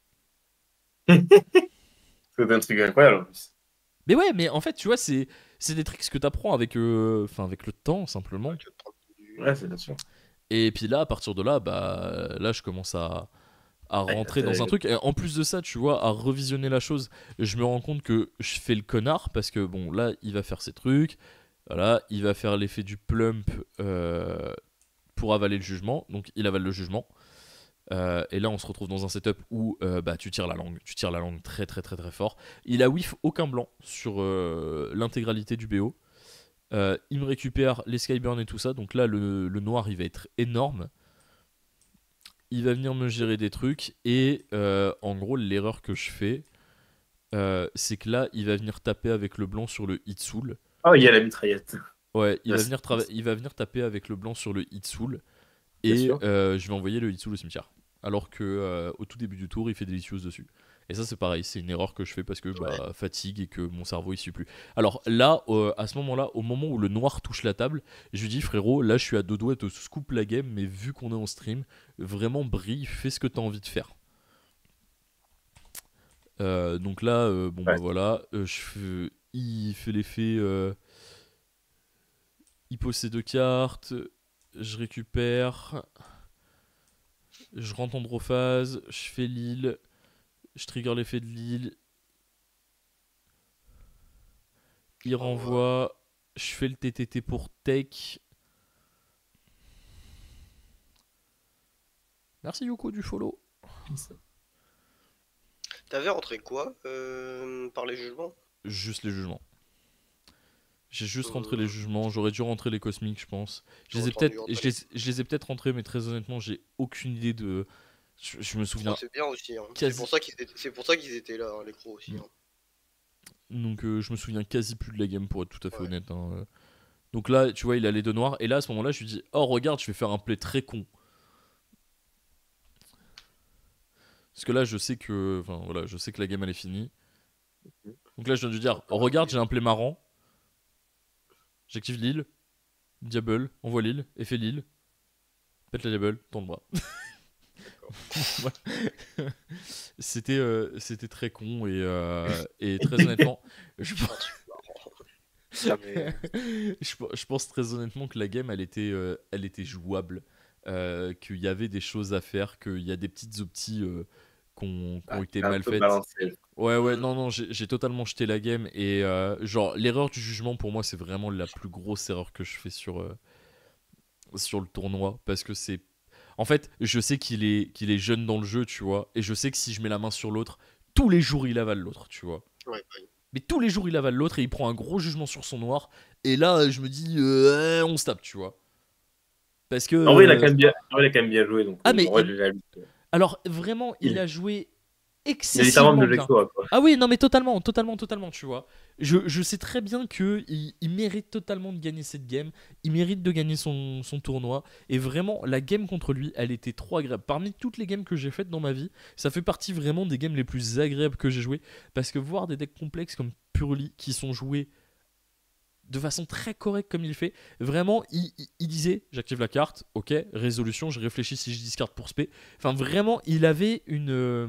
C'est un truc incroyable en plus. Mais ouais, mais en fait, tu vois, c'est c'est des tricks que t'apprends avec, euh, enfin, avec le temps, simplement. Ouais, tu vas te prendre du- Ouais, c'est bien sûr. Et puis là, à partir de là, bah là, je commence à, à rentrer Ouais, dans un truc. Et en plus de ça, tu vois, à revisionner la chose, je me rends compte que je fais le connard parce que bon, là, il va faire ses trucs. Voilà, il va faire l'effet du plump euh, pour avaler le jugement. Donc, il avale le jugement. Euh, et là, on se retrouve dans un setup où euh, bah, tu tires la langue. Tu tires la langue très, très, très, très fort. Il a whiff aucun blanc sur euh, l'intégralité du B O. Euh, il me récupère les Skyburn et tout ça. Donc là, le, le noir, il va être énorme. Il va venir me gérer des trucs. Et euh, en gros, l'erreur que je fais, euh, c'est que là, il va venir taper avec le blanc sur le Hit Soul. Oh, il y a la mitraillette. Ouais, il va, Ouais, venir c'est- trava- il va venir taper avec le blanc sur le Hit Soul. Bien Et sûr. euh, je vais envoyer le Hit Soul au cimetière. Alors que euh, au tout début du tour, il fait des issues dessus. Et ça, c'est pareil, c'est une erreur que je fais parce que bah, fatigue et que mon cerveau il suit plus. Alors là, euh, à ce moment-là, au moment où le noir touche la table, je lui dis frérot, là je suis à deux doigts de te scoop la game, mais vu qu'on est en stream, vraiment brille, fais ce que t'as envie de faire. Euh, donc là, euh, bon Ouais. bah voilà, euh, je fais- il fait l'effet, euh, il pose ses deux cartes, je récupère, je rentre en drophase, je fais l'île, je trigger l'effet de l'île, il renvoie, je fais le T T T pour take. Merci Yoko du follow. T'avais rentré quoi euh, par les jugements? Juste les jugements. J'ai juste Euh, rentré les jugements, j'aurais dû rentrer les cosmiques, je pense. Je les ai J'aurais peut-être entendu je les, je les ai peut-être rentrés, mais très honnêtement, j'ai aucune idée de. Je, je me souviens. Ça, c'est bien aussi. Hein. quasi- C'est pour ça qu'ils étaient, c'est pour ça qu'ils étaient là, hein, les crocs aussi. Mm. Hein. Donc euh, je me souviens quasi plus de la game pour être tout à fait Ouais. honnête. hein, euh. Donc là, tu vois, il a les deux noirs. Et là, à ce moment-là, je lui dis oh, regarde, je vais faire un play très con. Parce que là, je sais que. Enfin, voilà, je sais que la game elle est finie. Donc là, je viens de lui dire oh, regarde, j'ai un play marrant. J'active l'île. Diable, envoie l'île, effet l'île. Pète la diable, tourne le bras. Voilà. C'était euh, c'était très con et, euh, et très honnêtement, je, Jamais. je, je pense très honnêtement que la game elle était, euh, elle était jouable, euh, qu'il y avait des choses à faire, qu'il y a des petites opties euh, qui ont Ah, été un mal peu faites. balancé. Ouais, ouais, Mm. non, non, j'ai j'ai totalement jeté la game et euh, genre l'erreur du jugement pour moi c'est vraiment la plus grosse erreur que je fais sur, euh, sur le tournoi parce que c'est. En fait, je sais qu'il est, qu'il est jeune dans le jeu, tu vois, et je sais que si je mets la main sur l'autre, tous les jours il avale l'autre, tu vois. Ouais, ouais. Mais tous les jours il avale l'autre et il prend un gros jugement sur son noir, et là je me dis, euh, on se tape, tu vois. Parce que. En vrai, il a euh, quand même bien, en vrai, il a quand même bien joué. Donc, Ah, euh, mais en vrai, il- j'ai la lutte. Alors vraiment, il Il- a joué Il a littéralement excessivement de bien. l'exploit, quoi. Ah oui, non mais totalement, totalement, totalement, tu vois. Je, je sais très bien que il, il mérite totalement de gagner cette game, il mérite de gagner son, son tournoi, et vraiment, la game contre lui, elle était trop agréable. Parmi toutes les games que j'ai faites dans ma vie, ça fait partie vraiment des games les plus agréables que j'ai jouées, parce que voir des decks complexes comme Purely, qui sont joués de façon très correcte comme il fait, vraiment, il, il- il disait, j'active la carte, ok, résolution, je réfléchis si je discarte pour spé. Enfin, vraiment, il avait une... euh,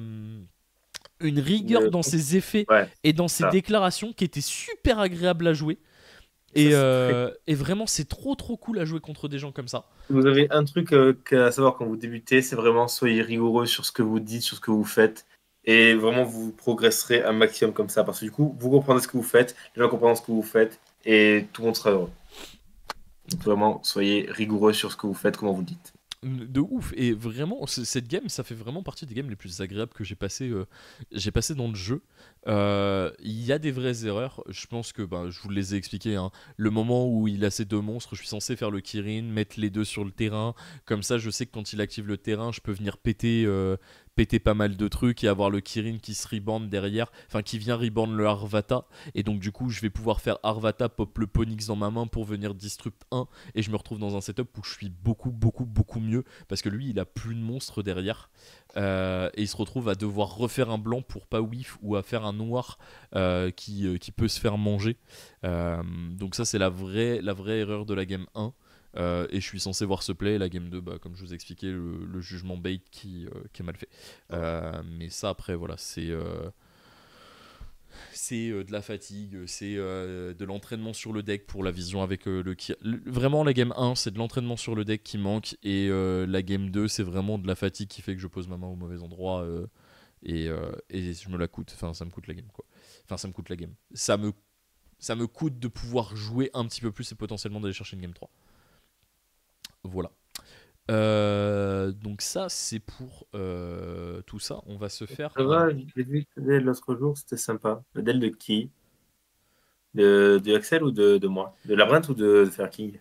une rigueur Une- dans ses effets Ouais. et dans ses ça. déclarations qui était super agréable à jouer. Ça, Et, c'est euh, et vraiment, c'est trop trop cool à jouer contre des gens comme ça. Vous avez un truc euh, à savoir quand vous débutez, c'est vraiment soyez rigoureux sur ce que vous dites, sur ce que vous faites. Et vraiment, vous progresserez un maximum comme ça. Parce que du coup, vous comprenez ce que vous faites, les gens comprennent ce que vous faites, et tout le monde sera heureux. Donc vraiment, soyez rigoureux sur ce que vous faites, comment vous le dites. De ouf. Et vraiment, c- cette game, ça fait vraiment partie des games les plus agréables que j'ai passé, euh, j'ai passé dans le jeu. Euh, Il y a des vraies erreurs. Je pense que ben, je vous les ai expliquées. Hein. Le moment où il a ces deux monstres, je suis censé faire le Kirin, mettre les deux sur le terrain. Comme ça, je sais que quand il active le terrain, je peux venir péter, euh, péter pas mal de trucs et avoir le Kirin qui se reborn derrière. Enfin, qui vient reborn le Arvata. Et donc, du coup, je vais pouvoir faire Arvata, pop le Ponix dans ma main pour venir disrupt un. Et je me retrouve dans un setup où je suis beaucoup, beaucoup, beaucoup mieux. Parce que lui, il a plus de monstres derrière. Euh, et il se retrouve à devoir refaire un blanc pour pas whiff ou à faire un noir euh, qui, euh, qui peut se faire manger. Euh, donc ça, c'est la vraie, la vraie erreur de la game un. Euh, et je suis censé voir ce play. La game deux, bah, comme je vous ai expliqué, le, le jugement bait qui, euh, qui est mal fait. Euh, mais ça, après, voilà, c'est... euh, c'est euh, de la fatigue, c'est euh, de l'entraînement sur le deck pour la vision avec euh, le ki- le- Vraiment, la game un, c'est de l'entraînement sur le deck qui manque, et euh, la game deux, c'est vraiment de la fatigue qui fait que je pose ma main au mauvais endroit euh, et, euh, et je me la coûte. Enfin, ça me coûte la game, quoi. Enfin, ça me coûte la game. Ça me, ça me coûte de pouvoir jouer un petit peu plus et potentiellement d'aller chercher une game trois. Voilà. Euh, donc ça, c'est pour euh, tout ça. On va se faire... Ça un- va, j'ai vu que le deal l'autre jour, c'était sympa. Le deal de qui? De, de Axel ou de, de moi? De Labyrinthe ou de, de Fair King?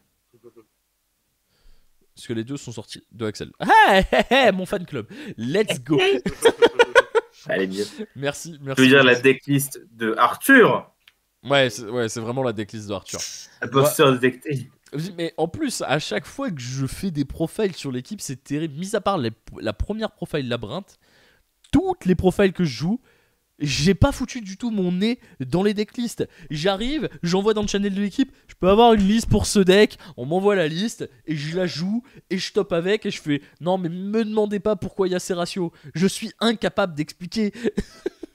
Parce que les deux sont sortis de Axel. Ah, hé, hé, mon fan club. Let's go. Allez, bien. Merci, Je merci. veux dire la merci. decklist de Arthur, Ouais, c'est ouais, c'est vraiment la decklist d'Arthur. imposteur détecté. Mais en plus, à chaque fois que je fais des profiles sur l'équipe, c'est terrible. Mis à part les- la première profile labyrinthe, toutes les profiles que je joue, j'ai pas foutu du tout mon nez dans les decklists. J'arrive, j'envoie dans le channel de l'équipe, je peux avoir une liste pour ce deck, on m'envoie la liste, et je la joue, et je top avec, et je fais non, mais me demandez pas pourquoi il y a ces ratios. Je suis incapable d'expliquer.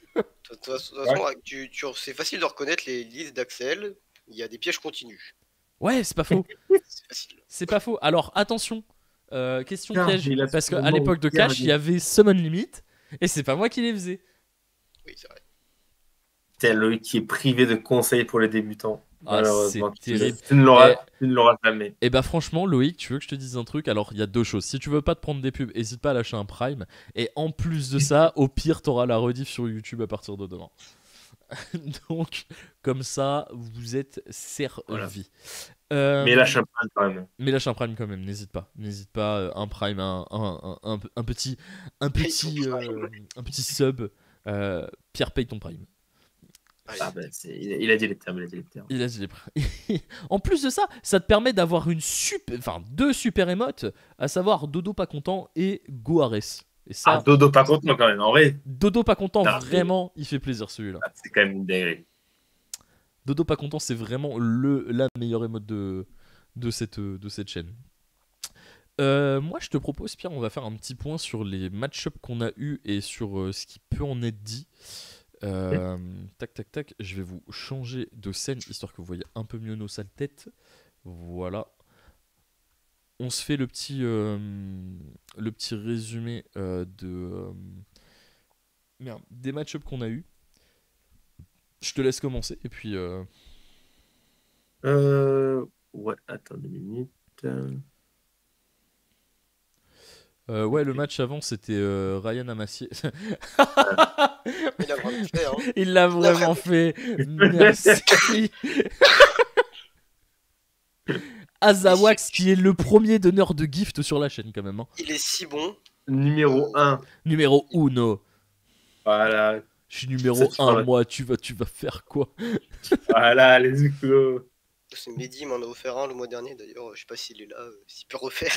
De toute façon, de toute façon, tu, tu- c'est facile de reconnaître les listes d'Axel. Il y a des pièges continus. Ouais, c'est pas faux. C'est facile. C'est pas faux. Alors attention, euh, question Car piège, il a parce son qu'à nom l'époque de Pierre Cash, il y Guy. avait Summon Limit, et c'est pas moi qui les faisais. Oui, c'est vrai. C'est Loïc qui est privé de conseils pour les débutants. Ah, Malheureusement, c'est tu, terrible. tu ne l'auras Et- tu ne l'auras jamais. Et bah franchement, Loïc, tu veux que je te dise un truc? Alors, il y a deux choses. Si tu veux pas te prendre des pubs, hésite pas à lâcher un Prime. Et en plus de ça, au pire, t'auras la rediff sur YouTube à partir de demain. Donc, comme ça, vous êtes servi. Voilà. Euh, Mais lâche un peu quand même. Mais lâche un Prime quand même, n'hésite pas. N'hésite pas, euh, un Prime, un, un, un, un- un petit, un petit, euh, un petit sub. Euh, Pierre paye ton Prime. Allez. Ah ben, c'est- il, a, il a dit les termes, il a dit les termes. Il a dit les Primes. En plus de ça, ça te permet d'avoir une super, enfin deux super émotes, à savoir Dodo pas content et Goares. Et ça, Ah, Dodo pas content quand même, en vrai. Dodo pas content, Ah, vraiment, il fait plaisir celui-là. Ah, c'est quand même une dinguerie. Dodo pas content, c'est vraiment le, la meilleure émote de, de, cette, de cette chaîne. Euh, moi, je te propose, Pierre, on va faire un petit point sur les match-ups qu'on a eu et sur euh, ce qui peut en être dit. Euh, tac, tac, tac. Je vais vous changer de scène histoire que vous voyez un peu mieux nos sales têtes. Voilà. On se fait le petit, euh, le petit résumé euh, de, euh, merde, des match-ups qu'on a eu. Je te laisse commencer et puis. Euh... Euh, ouais, attends deux minutes. Euh, ouais, le match avant c'était euh, Ryan Amassier. Il a vraiment fait, hein. Il l'a vraiment fait. Merci. Azawax qui est le premier donneur de gift sur la chaîne quand même. Hein. Il est si bon. Numéro un. Numéro uno. Voilà. Je suis numéro Ça, tu un, parles. moi. Tu vas, tu vas faire quoi? Voilà, les écolos. C'est Mehdi m'en a offert un le mois dernier d'ailleurs. Je sais pas s'il est là, euh, s'il peut refaire.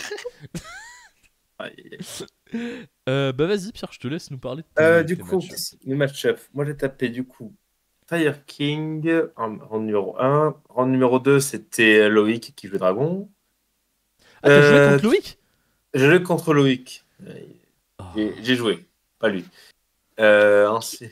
euh, Bah vas-y Pierre, je te laisse nous parler de tes, Euh, du tes coup, matchs. les match-up. Moi, j'ai tapé du coup Fire King en round numéro un. Round numéro deux, c'était Loïc qui jouait Dragon. Ah, t'as joué Euh, contre Loïc? J'ai joué contre Loïc. Euh, Oh. J'ai j'ai joué, pas lui. Euh, ensuite.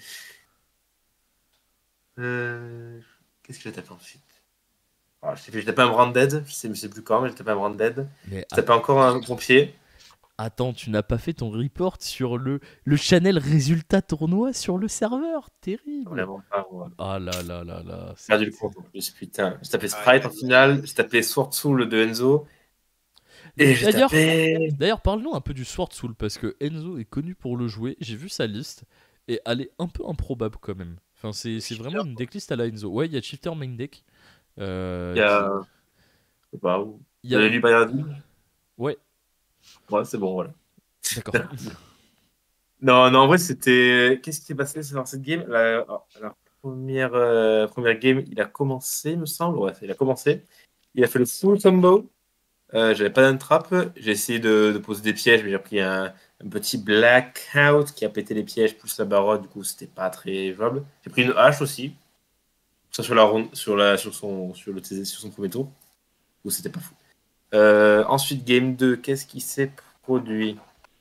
Euh, Qu'est-ce que j'ai tapé ensuite? Ah, je sais plus, j'ai tapé un Branded, je sais, je sais plus quand, mais j'ai tapé un Branded. Mais J'ai tapé encore un pompier. attends, tu n'as pas fait ton report sur le, le channel résultat tournoi sur le serveur? Terrible. Vraiment pas. Ouais. Ah là là là là. J'ai c'est- perdu le compte en plus, putain. J'ai tapé Ah, Sprite ouais. en finale, j'ai tapé Sword Soul de Enzo. Et j'ai D'ailleurs, tapé. d'ailleurs, parle-nous un peu du Sword Soul parce que Enzo est connu pour le jouer. J'ai vu sa liste et elle est un peu improbable quand même. Enfin, c'est c'est Shifter, vraiment une decklist à la Enzo. Ouais, il y a Shifter main deck. Euh, Il y a. qui- Je sais pas où. il Vous y a- avez lu Bayardi? Ouais, Ouais, c'est bon, voilà. d'accord. Non, non, en vrai, c'était. Qu'est-ce qui s'est passé dans cette game? La, la première, euh, première game, il a commencé, il me semble. Ouais, il a commencé. Il a fait le full combo. Euh, j'avais pas d'untrap. J'ai essayé de, de poser des pièges, mais j'ai pris un, un petit blackout qui a pété les pièges, plus la baronne. Du coup, c'était pas très jouable. J'ai pris une hache aussi. Ça sur la ronde, sur la, sur son, sur le T Z, sur son premier tour. Du coup, c'était pas fou. Euh, ensuite, game deux, qu'est-ce qui s'est produit?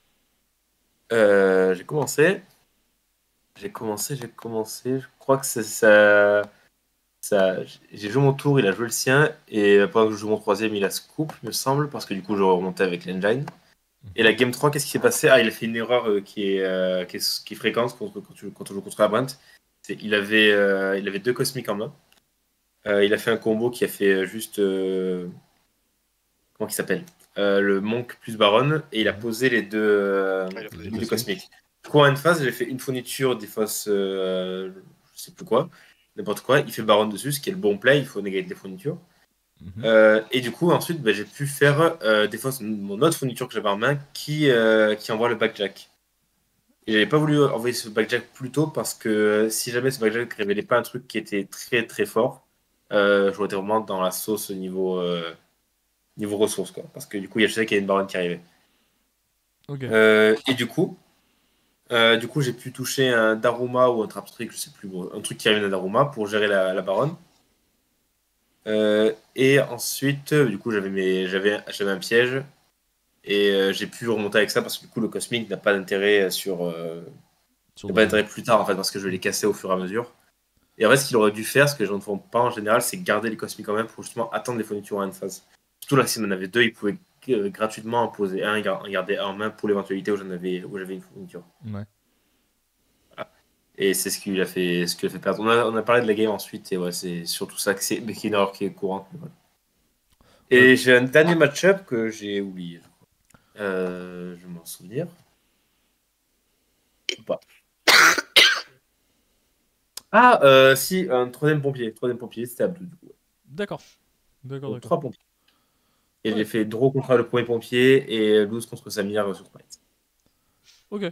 Euh, j'ai commencé. J'ai commencé, j'ai commencé. Je crois que c'est ça. ça j'ai joué mon tour, il a joué le sien. Et pendant que je joue mon troisième, il a scoop, il me semble, parce que du coup, je remontais avec l'engine. Et la game trois, qu'est-ce qui s'est passé? Ah, il a fait une erreur euh, qui, est, euh, qui, est, qui est fréquente quand, quand, tu, quand on joue contre la Brent. Il avait, euh, il avait deux cosmiques en main. Euh, il a fait un combo qui a fait juste. Euh, comment il s'appelle? Euh, le Monk plus Baron. Et il a posé les deux, euh, Ouais, il a posé les deux deux cosmiques. Du coup, en une phase, j'ai fait une fourniture, des fausses. Euh, je sais plus quoi. N'importe quoi. Il fait Baron dessus, ce qui est le bon play. Il faut négater les fournitures. Mhm. Euh, et du coup, ensuite, bah, j'ai pu faire euh, des fois mon autre fourniture que j'avais en main qui, euh, qui envoie le backjack. Et j'avais pas voulu envoyer ce backjack plus tôt parce que si jamais ce backjack révélait pas un truc qui était très très fort, euh, j'aurais été vraiment dans la sauce niveau, euh, niveau ressources. Quoi. Parce que du coup, je savais qu'il y avait une baronne qui arrivait. Ok. Euh, et du coup, euh, du coup, j'ai pu toucher un Daruma ou un Trapstrick, je sais plus, un truc qui arrive d'un Daruma pour gérer la, la baronne. Euh, et ensuite, du coup, j'avais mes, j'avais, j'avais un piège et euh, j'ai pu remonter avec ça parce que du coup, le cosmique n'a pas d'intérêt sur, euh, Sur Il de pas la- d'intérêt plus tard en fait parce que je vais les casser au fur et à mesure. Et en fait, ce qu'il aurait dû faire, ce que les gens ne font pas en général, c'est garder les cosmiques quand même pour justement attendre les fournitures en phase. Surtout là, s'il en avait deux, il pouvait euh, gratuitement en poser un et gar- en garder un en main pour l'éventualité où j'en avais où j'avais une fourniture. Ouais. Et c'est ce qui lui a fait, ce qui lui a fait perdre. On a, on a parlé de la game ensuite, et ouais, c'est surtout ça que c'est, mais qui est une erreur qui est courante. mais voilà. Et Ouais. j'ai un dernier match-up que j'ai oublié. je crois. Euh, je vais m'en souvenir. Ou pas. Ah, euh, si, un troisième pompier. Troisième pompier, c'était Abdou. Du coup. D'accord. D'accord, Donc, d'accord. trois pompiers. Et Ouais. j'ai fait draw contre le premier pompier et Luz contre Samir sur Smite. Ok.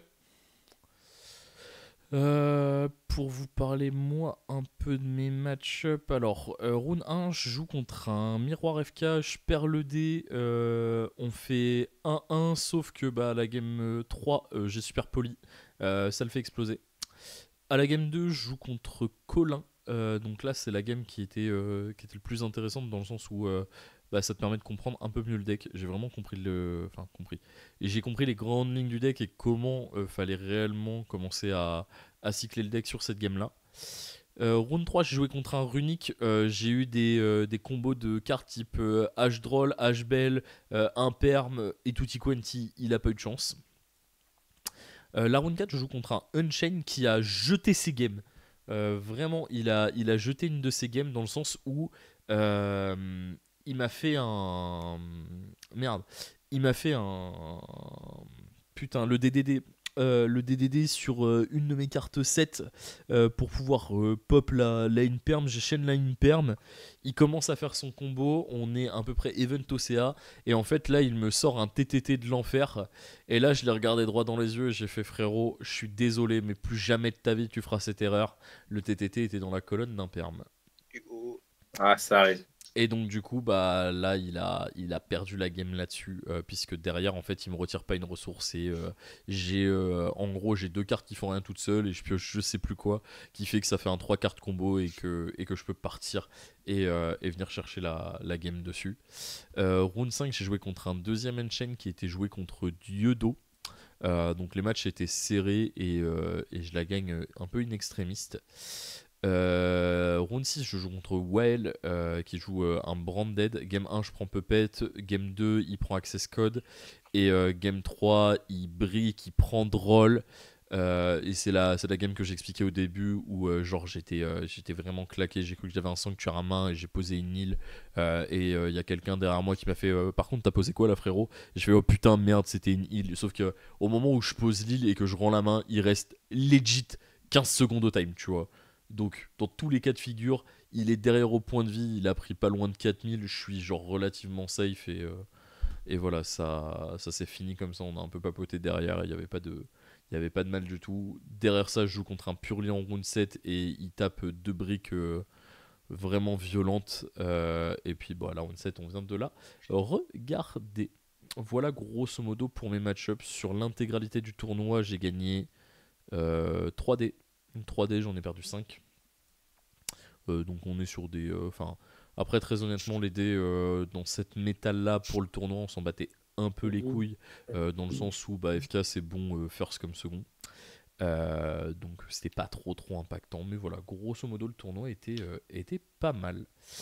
Euh, pour vous parler, moi, un peu de mes match-up. Alors, euh, round un, je joue contre un miroir F K, je perds le dé. euh, on fait un un, sauf que bah, la game trois, euh, j'ai super poli. euh, ça le fait exploser. À la game deux, je joue contre Colin. Euh, donc là, c'est la game qui était, euh, qui était le plus intéressante dans le sens où euh, bah, ça te permet de comprendre un peu mieux le deck. J'ai vraiment compris le. Enfin, compris. Et j'ai compris les grandes lignes du deck et comment euh, fallait réellement commencer à, à cycler le deck sur cette game-là. Euh, round trois, j'ai joué contre un Runic. Euh, j'ai eu des, euh, des combos de cartes type euh, H-Droll, H-Bell, euh, Imperm et Tutti Quanti. Il a pas eu de chance. Euh, la round quatre, je joue contre un Unchained qui a jeté ses games. Euh, vraiment, il a, il a jeté une de ses games dans le sens où euh, il m'a fait un. Merde. Il m'a fait un. Putain, le D D D. euh, le D D D sur euh, une de mes cartes sept euh, pour pouvoir euh, pop la, la in-perm. J'ai chaîne la in-perm. Il commence à faire son combo. On est à peu près event O C A. Et en fait, là, il me sort un T T T de l'enfer. Et là, je l'ai regardé droit dans les yeux et j'ai fait frérot, je suis désolé, mais plus jamais de ta vie tu feras cette erreur. Le T T T était dans la colonne d'un perm. Hugo. Ah, ça arrive. Et donc du coup, bah là, il a, il a perdu la game là-dessus, euh, puisque derrière, en fait, il me retire pas une ressource et euh, j'ai, euh, en gros, j'ai deux cartes qui font rien toutes seules et je pioche je sais plus quoi, qui fait que ça fait un trois cartes combo et que, et que je peux partir et, euh, et venir chercher la, la game dessus. Euh, round cinq, j'ai joué contre un deuxième Enchain qui était joué contre Dieudo. Euh, donc les matchs étaient serrés et, euh, et je la gagne un peu in extrémiste. Euh, round six, je joue contre Whale euh, qui joue euh, un Branded. Game un, je prends Puppet. Game deux, il prend Access Code. Et euh, Game trois, il brille, il prend Droll. Euh, et c'est la, c'est la game que j'expliquais au début où euh, genre j'étais, euh, j'étais vraiment claqué. J'ai cru que j'avais un sanctuaire à main et j'ai posé une île. Euh, et il euh, y a quelqu'un derrière moi qui m'a fait euh, par contre, t'as posé quoi là, frérot? Et je fais oh putain, merde, c'était une île. Sauf que au moment où je pose l'île et que je rends la main, il reste legit quinze secondes au time, tu vois. Donc, dans tous les cas de figure, il est derrière au point de vie, il a pris pas loin de quatre mille, je suis genre relativement safe et, euh, et voilà, ça, ça s'est fini comme ça, on a un peu papoté derrière, il n'y avait pas de... Il n'y avait pas de mal du tout. Derrière ça, je joue contre un Purli en round sept et il tape deux briques euh, vraiment violentes. Euh, et puis, bon, à la round sept, on vient de là. Regardez. Voilà, grosso modo, pour mes match-ups. Sur l'intégralité du tournoi, j'ai gagné euh, trois dés. trois dés, j'en ai perdu cinq. Euh, donc on est sur des... Enfin, euh, après, très honnêtement, les dés euh, dans cette métal-là, pour le tournoi, on s'en battait un peu les couilles. Euh, dans le sens où bah, F K, c'est bon euh, first comme second. Euh, donc c'était pas trop trop impactant. Mais voilà, grosso modo, le tournoi était, euh, était pas mal.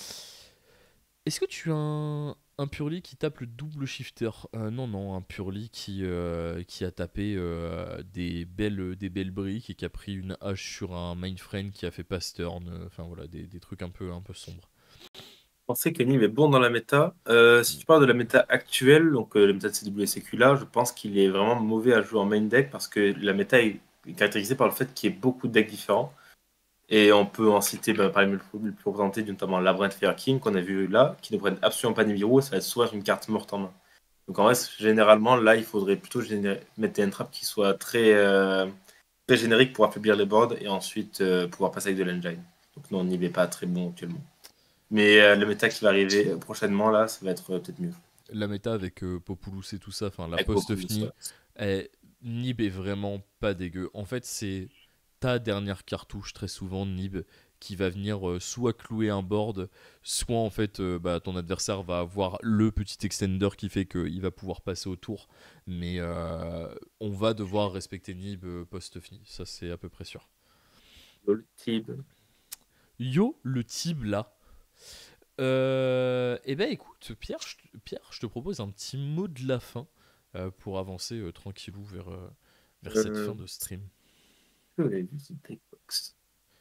Est-ce que tu as un, un Purli qui tape le double shifter? euh, Non, non, un Purli qui, euh, qui a tapé euh, des, belles, des belles briques et qui a pris une hache sur un Mindframe qui a fait pass turn. euh, Enfin voilà, des, des trucs un peu, un peu sombres. Je pensais qu'Anime est bon dans la méta. Euh, si tu parles de la méta actuelle, donc euh, la méta de C W C Q là, je pense qu'il est vraiment mauvais à jouer en main deck parce que la méta est caractérisée par le fait qu'il y ait beaucoup de decks différents. Et on peut en citer bah, par les plus représentés, notamment Labyrinth Fire King qu'on a vu là, qui ne prennent absolument pas de Nibiru, ça va être souvent une carte morte en main. Donc en vrai, généralement, là, il faudrait plutôt géné- mettre des entraps qui soient très, euh, très génériques pour affaiblir les boards et ensuite euh, pouvoir passer avec de l'engine. Donc non, on n'y est pas très bon actuellement. Mais euh, le méta qui va arriver euh, prochainement, là, ça va être euh, peut-être mieux. La méta avec euh, Populous et tout ça, enfin la Avec post beaucoup de fini, eh, Nib est vraiment pas dégueu. En fait, c'est ta dernière cartouche très souvent, Nib, qui va venir euh, soit clouer un board, soit en fait euh, bah, ton adversaire va avoir le petit extender qui fait qu'il va pouvoir passer au tour. Mais euh, on va devoir respecter Nib euh, post-fini, ça c'est à peu près sûr. Le type. Yo, le type là. Euh, eh ben écoute, Pierre je, Pierre, je te propose un petit mot de la fin euh, pour avancer euh, tranquillou vers, euh, vers Euh, cette fin de stream. Je vais visiter Xbox.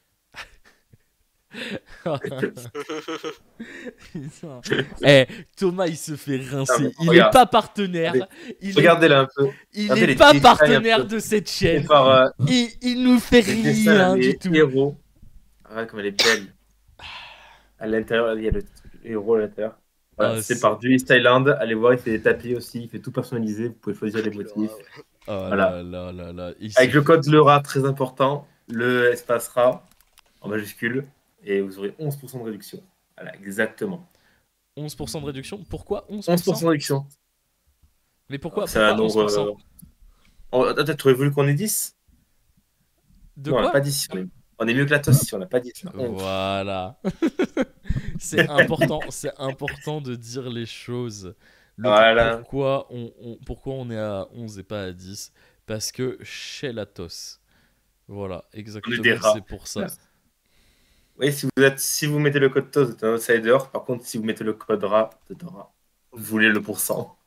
Eh, Thomas il se fait rincer. Ah, mais Il regarde. est pas partenaire. Regardez. Il est, Regardez-là un peu. il Regardez est les pas détails un partenaire peu. de cette Et chaîne. par euh, Il, il nous fait les dessins, là, rien les du tout. héros. Regarde comme elle est belle. À l'intérieur, il y a le héros à l'intérieur. Voilà, Ah, c'est c'est- par Julius Thailand. Allez voir, il fait des tapis aussi. Il fait tout personnalisé. Vous pouvez choisir les motifs. Ouais. Oh Voilà. là là là là. Il Avec s'est le fait- code LERA, très important. Le espace R A en majuscule. Et vous aurez onze pour cent de réduction. Voilà, exactement. onze pour cent de réduction. Pourquoi onze pour cent? onze pour cent de réduction. Mais pourquoi, C'est un pourquoi onze nombre. pour cent? euh, oh, attends, tu aurais voulu qu'on ait dix? De Non, on n'a quoi? pas dix. On est, on est mieux que la tosse si on n'a pas dix. On a onze. Voilà. C'est important, c'est important de dire les choses. Le Voilà. pourquoi, on, on- pourquoi on est à onze et pas à dix? Parce que chez Latos. Voilà, des exactement, rats. c'est pour ça. Ouais. Oui, si vous, êtes, si vous mettez le code TOS, vous êtes un outsider. Par contre, si vous mettez le code R A, vous êtes un rat. Vous voulez le pourcent.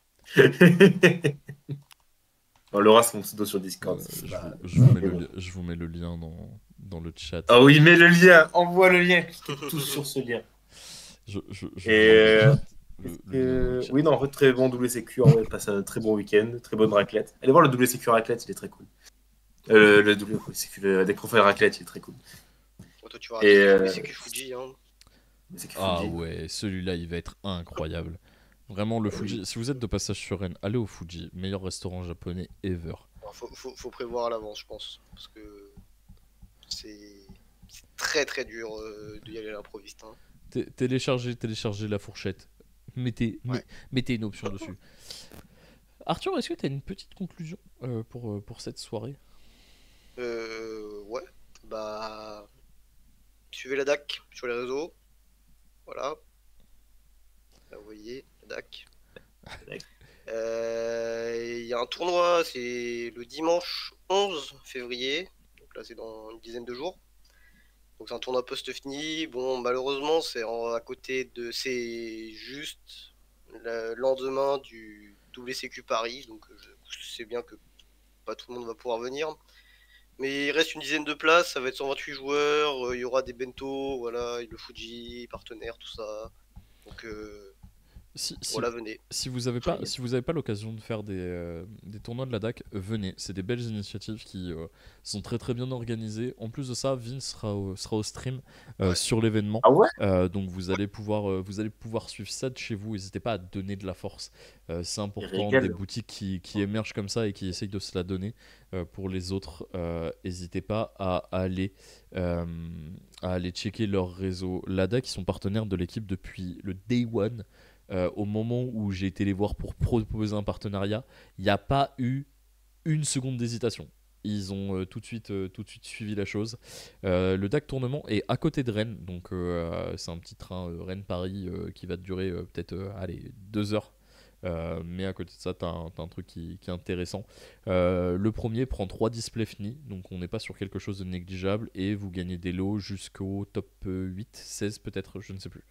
Bon, Laura, c'est mon pseudo sur Discord. Euh, c'est je, pas- vous, je vous mets mais le, bon. li- je vous mets le lien dans, dans le chat. Ah oui, mets le lien. Envoie le lien. Cliquez tous sur ce lien. Je, je, je Et, vous euh, mets le, le lien dans le Euh, chat. oui, non, en fait, très bon W C Q. On va passer un très bon week-end. Très bonne raclette. Allez voir le W C Q raclette, il est très cool. Euh, le W C Q, le Necrofile raclette, il est très cool. Bon, toi, tu vas Et, rater euh, c'est que Fuji. Hein. W C Q Ah Fuji. ouais, celui-là il va être incroyable. Vraiment, le Fuji. Si vous êtes de passage sur Rennes, allez au Fuji, meilleur restaurant japonais ever. Alors, faut, faut, faut prévoir à l'avance, je pense. Parce que c'est c'est très très dur euh, d'y aller à l'improviste. Hein. Té- Téléchargez, téléchargez la fourchette. Mettez, Ouais. met- mettez une option dessus. Arthur, est-ce que tu as une petite conclusion euh, pour, euh, pour cette soirée? Euh, ouais. Bah. Suivez la D A C sur les réseaux. Voilà. Là, vous voyez, la D A C. D A C. Euh, Il y a un tournoi, c'est le dimanche onze février. Donc là, c'est dans une dizaine de jours. Donc c'est un tournoi post-fini. Bon, malheureusement, c'est en- à côté de. C'est juste le lendemain du W C Q Paris. Donc je sais bien que pas tout le monde va pouvoir venir. Mais il reste une dizaine de places, ça va être cent vingt-huit joueurs, euh, il y aura des bento, voilà, le Fuji, partenaire, tout ça. Donc euh, Si, si, voilà, venez. si vous n'avez pas, Très si vous avez pas l'occasion de faire des, euh, des tournois de la D A C, euh, venez. C'est des belles initiatives qui euh, sont très très bien organisées. En plus de ça, Vince sera au, sera au stream euh, Ouais. sur l'événement. Ah ouais? Euh, donc vous allez pouvoir euh, vous allez pouvoir suivre ça de chez vous. N'hésitez pas à donner de la force. Euh, c'est important, régale. des boutiques qui, qui émergent comme ça et qui essayent de se la donner. Euh, pour les autres, euh, n'hésitez pas à aller euh, à aller checker leur réseau. L'A D A qui sont partenaires de l'équipe depuis le day one. Euh, au moment où j'ai été les voir pour proposer un partenariat, il n'y a pas eu une seconde d'hésitation. Ils ont euh, tout, de suite, euh, tout de suite suivi la chose. Euh, le D A C tournement est à côté de Rennes, donc euh, c'est un petit train euh, Rennes-Paris euh, qui va durer euh, peut-être euh, allez, deux heures. Euh, mais à côté de ça, tu as, un truc qui, qui est intéressant. Euh, le premier prend trois displays finis, donc on n'est pas sur quelque chose de négligeable, et vous gagnez des lots jusqu'au top huit, seize peut-être, je ne sais plus.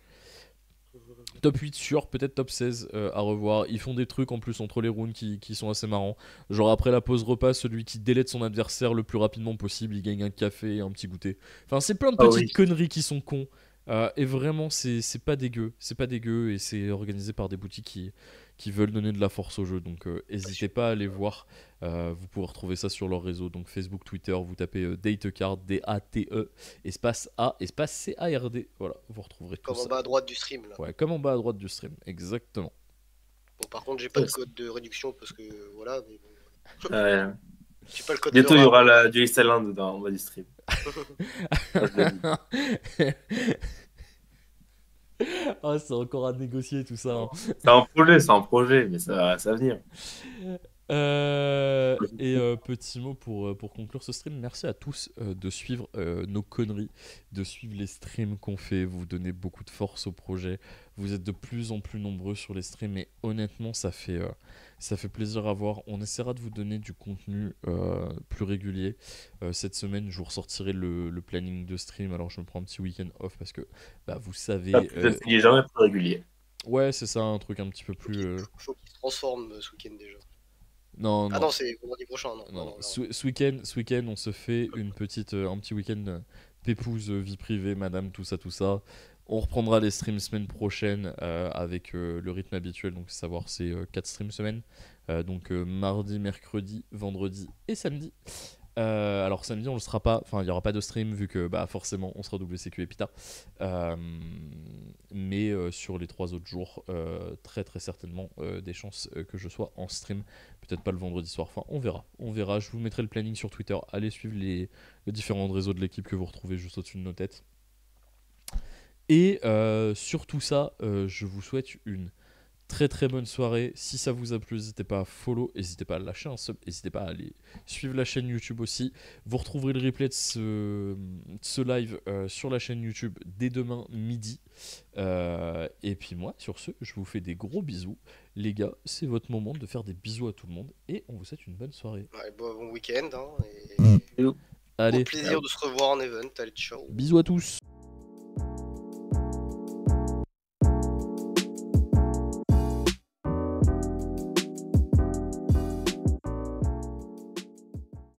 Top huit sûr, peut-être top seize euh, à revoir. Ils font des trucs en plus entre les rounds qui, qui sont assez marrants. Genre après la pause repas, celui qui délète son adversaire le plus rapidement possible, il gagne un café et un petit goûter. Enfin, c'est plein de Ah petites oui. conneries qui sont cons. Euh, et vraiment, c'est c'est pas dégueu. C'est pas dégueu et c'est organisé par des boutiques qui, qui veulent donner de la force au jeu. Donc n'hésitez pas à aller voir. Euh, vous pouvez retrouver ça sur leur réseau. Donc Facebook, Twitter, vous tapez euh, Datecard, D A T E, espace A, espace C A R D. Voilà, vous retrouverez tout Comme en ça. bas à droite du stream là. Ouais, comme en bas à droite du stream, exactement. Bon, par contre, j'ai pas de code de réduction parce que voilà, mais bon, Ouais. j'ai pas le code Bientôt, de il y rap. aura la Julius Thailand dans en bas du stream. Ça, je le dis. Ah, c'est encore à négocier tout ça. hein. C'est un projet, c'est un projet, mais ça, ça va venir. Euh, et euh, petit mot pour, euh, pour conclure ce stream. Merci à tous euh, de suivre euh, nos conneries, de suivre les streams qu'on fait. Vous donnez beaucoup de force au projet. Vous êtes de plus en plus nombreux sur les streams et honnêtement, ça fait, euh, ça fait plaisir à voir. On essaiera de vous donner du contenu euh, plus régulier. Euh, cette semaine, je vous ressortirai le, le planning de stream. Alors, je me prends un petit week-end off parce que bah, vous savez. Ça, euh, peut-être qu'il est jamais plus régulier. ouais, c'est ça, un truc un petit peu Faut plus. qu'il euh, faut qu'il se transforme euh, ce week-end déjà. Non, Ah non. non, c'est vendredi prochain, non. non, Non, non, non. ce, ce week-end, ce week-end, on se fait une petite, euh, un petit week-end euh, pépouze, euh, vie privée, madame, tout ça, tout ça. On reprendra les streams semaine prochaine euh, avec euh, le rythme habituel, donc savoir c'est quatre streams semaine. Euh, donc euh, mardi, mercredi, vendredi et samedi. Euh, alors samedi on le sera pas, enfin il n'y aura pas de stream vu que bah forcément on sera W C Q et Pita. Euh, mais euh, sur les trois autres jours, euh, très très certainement euh, des chances euh, que je sois en stream. Peut-être pas le vendredi soir, enfin on verra. On verra, je vous mettrai le planning sur Twitter. Allez suivre les, les différents réseaux de l'équipe que vous retrouvez juste au-dessus de nos têtes. Et euh, sur tout ça, euh, je vous souhaite une très très bonne soirée. Si ça vous a plu, n'hésitez pas à follow, n'hésitez pas à lâcher un sub, n'hésitez pas à aller suivre la chaîne YouTube aussi. Vous retrouverez le replay de ce, de ce live euh, sur la chaîne YouTube dès demain midi. Euh, et puis moi, sur ce, je vous fais des gros bisous. Les gars, c'est votre moment de faire des bisous à tout le monde et on vous souhaite une bonne soirée. Ouais, bon, bon week-end, hein, et Allez, au plaisir de se revoir en event. Allez, ciao. bisous à tous.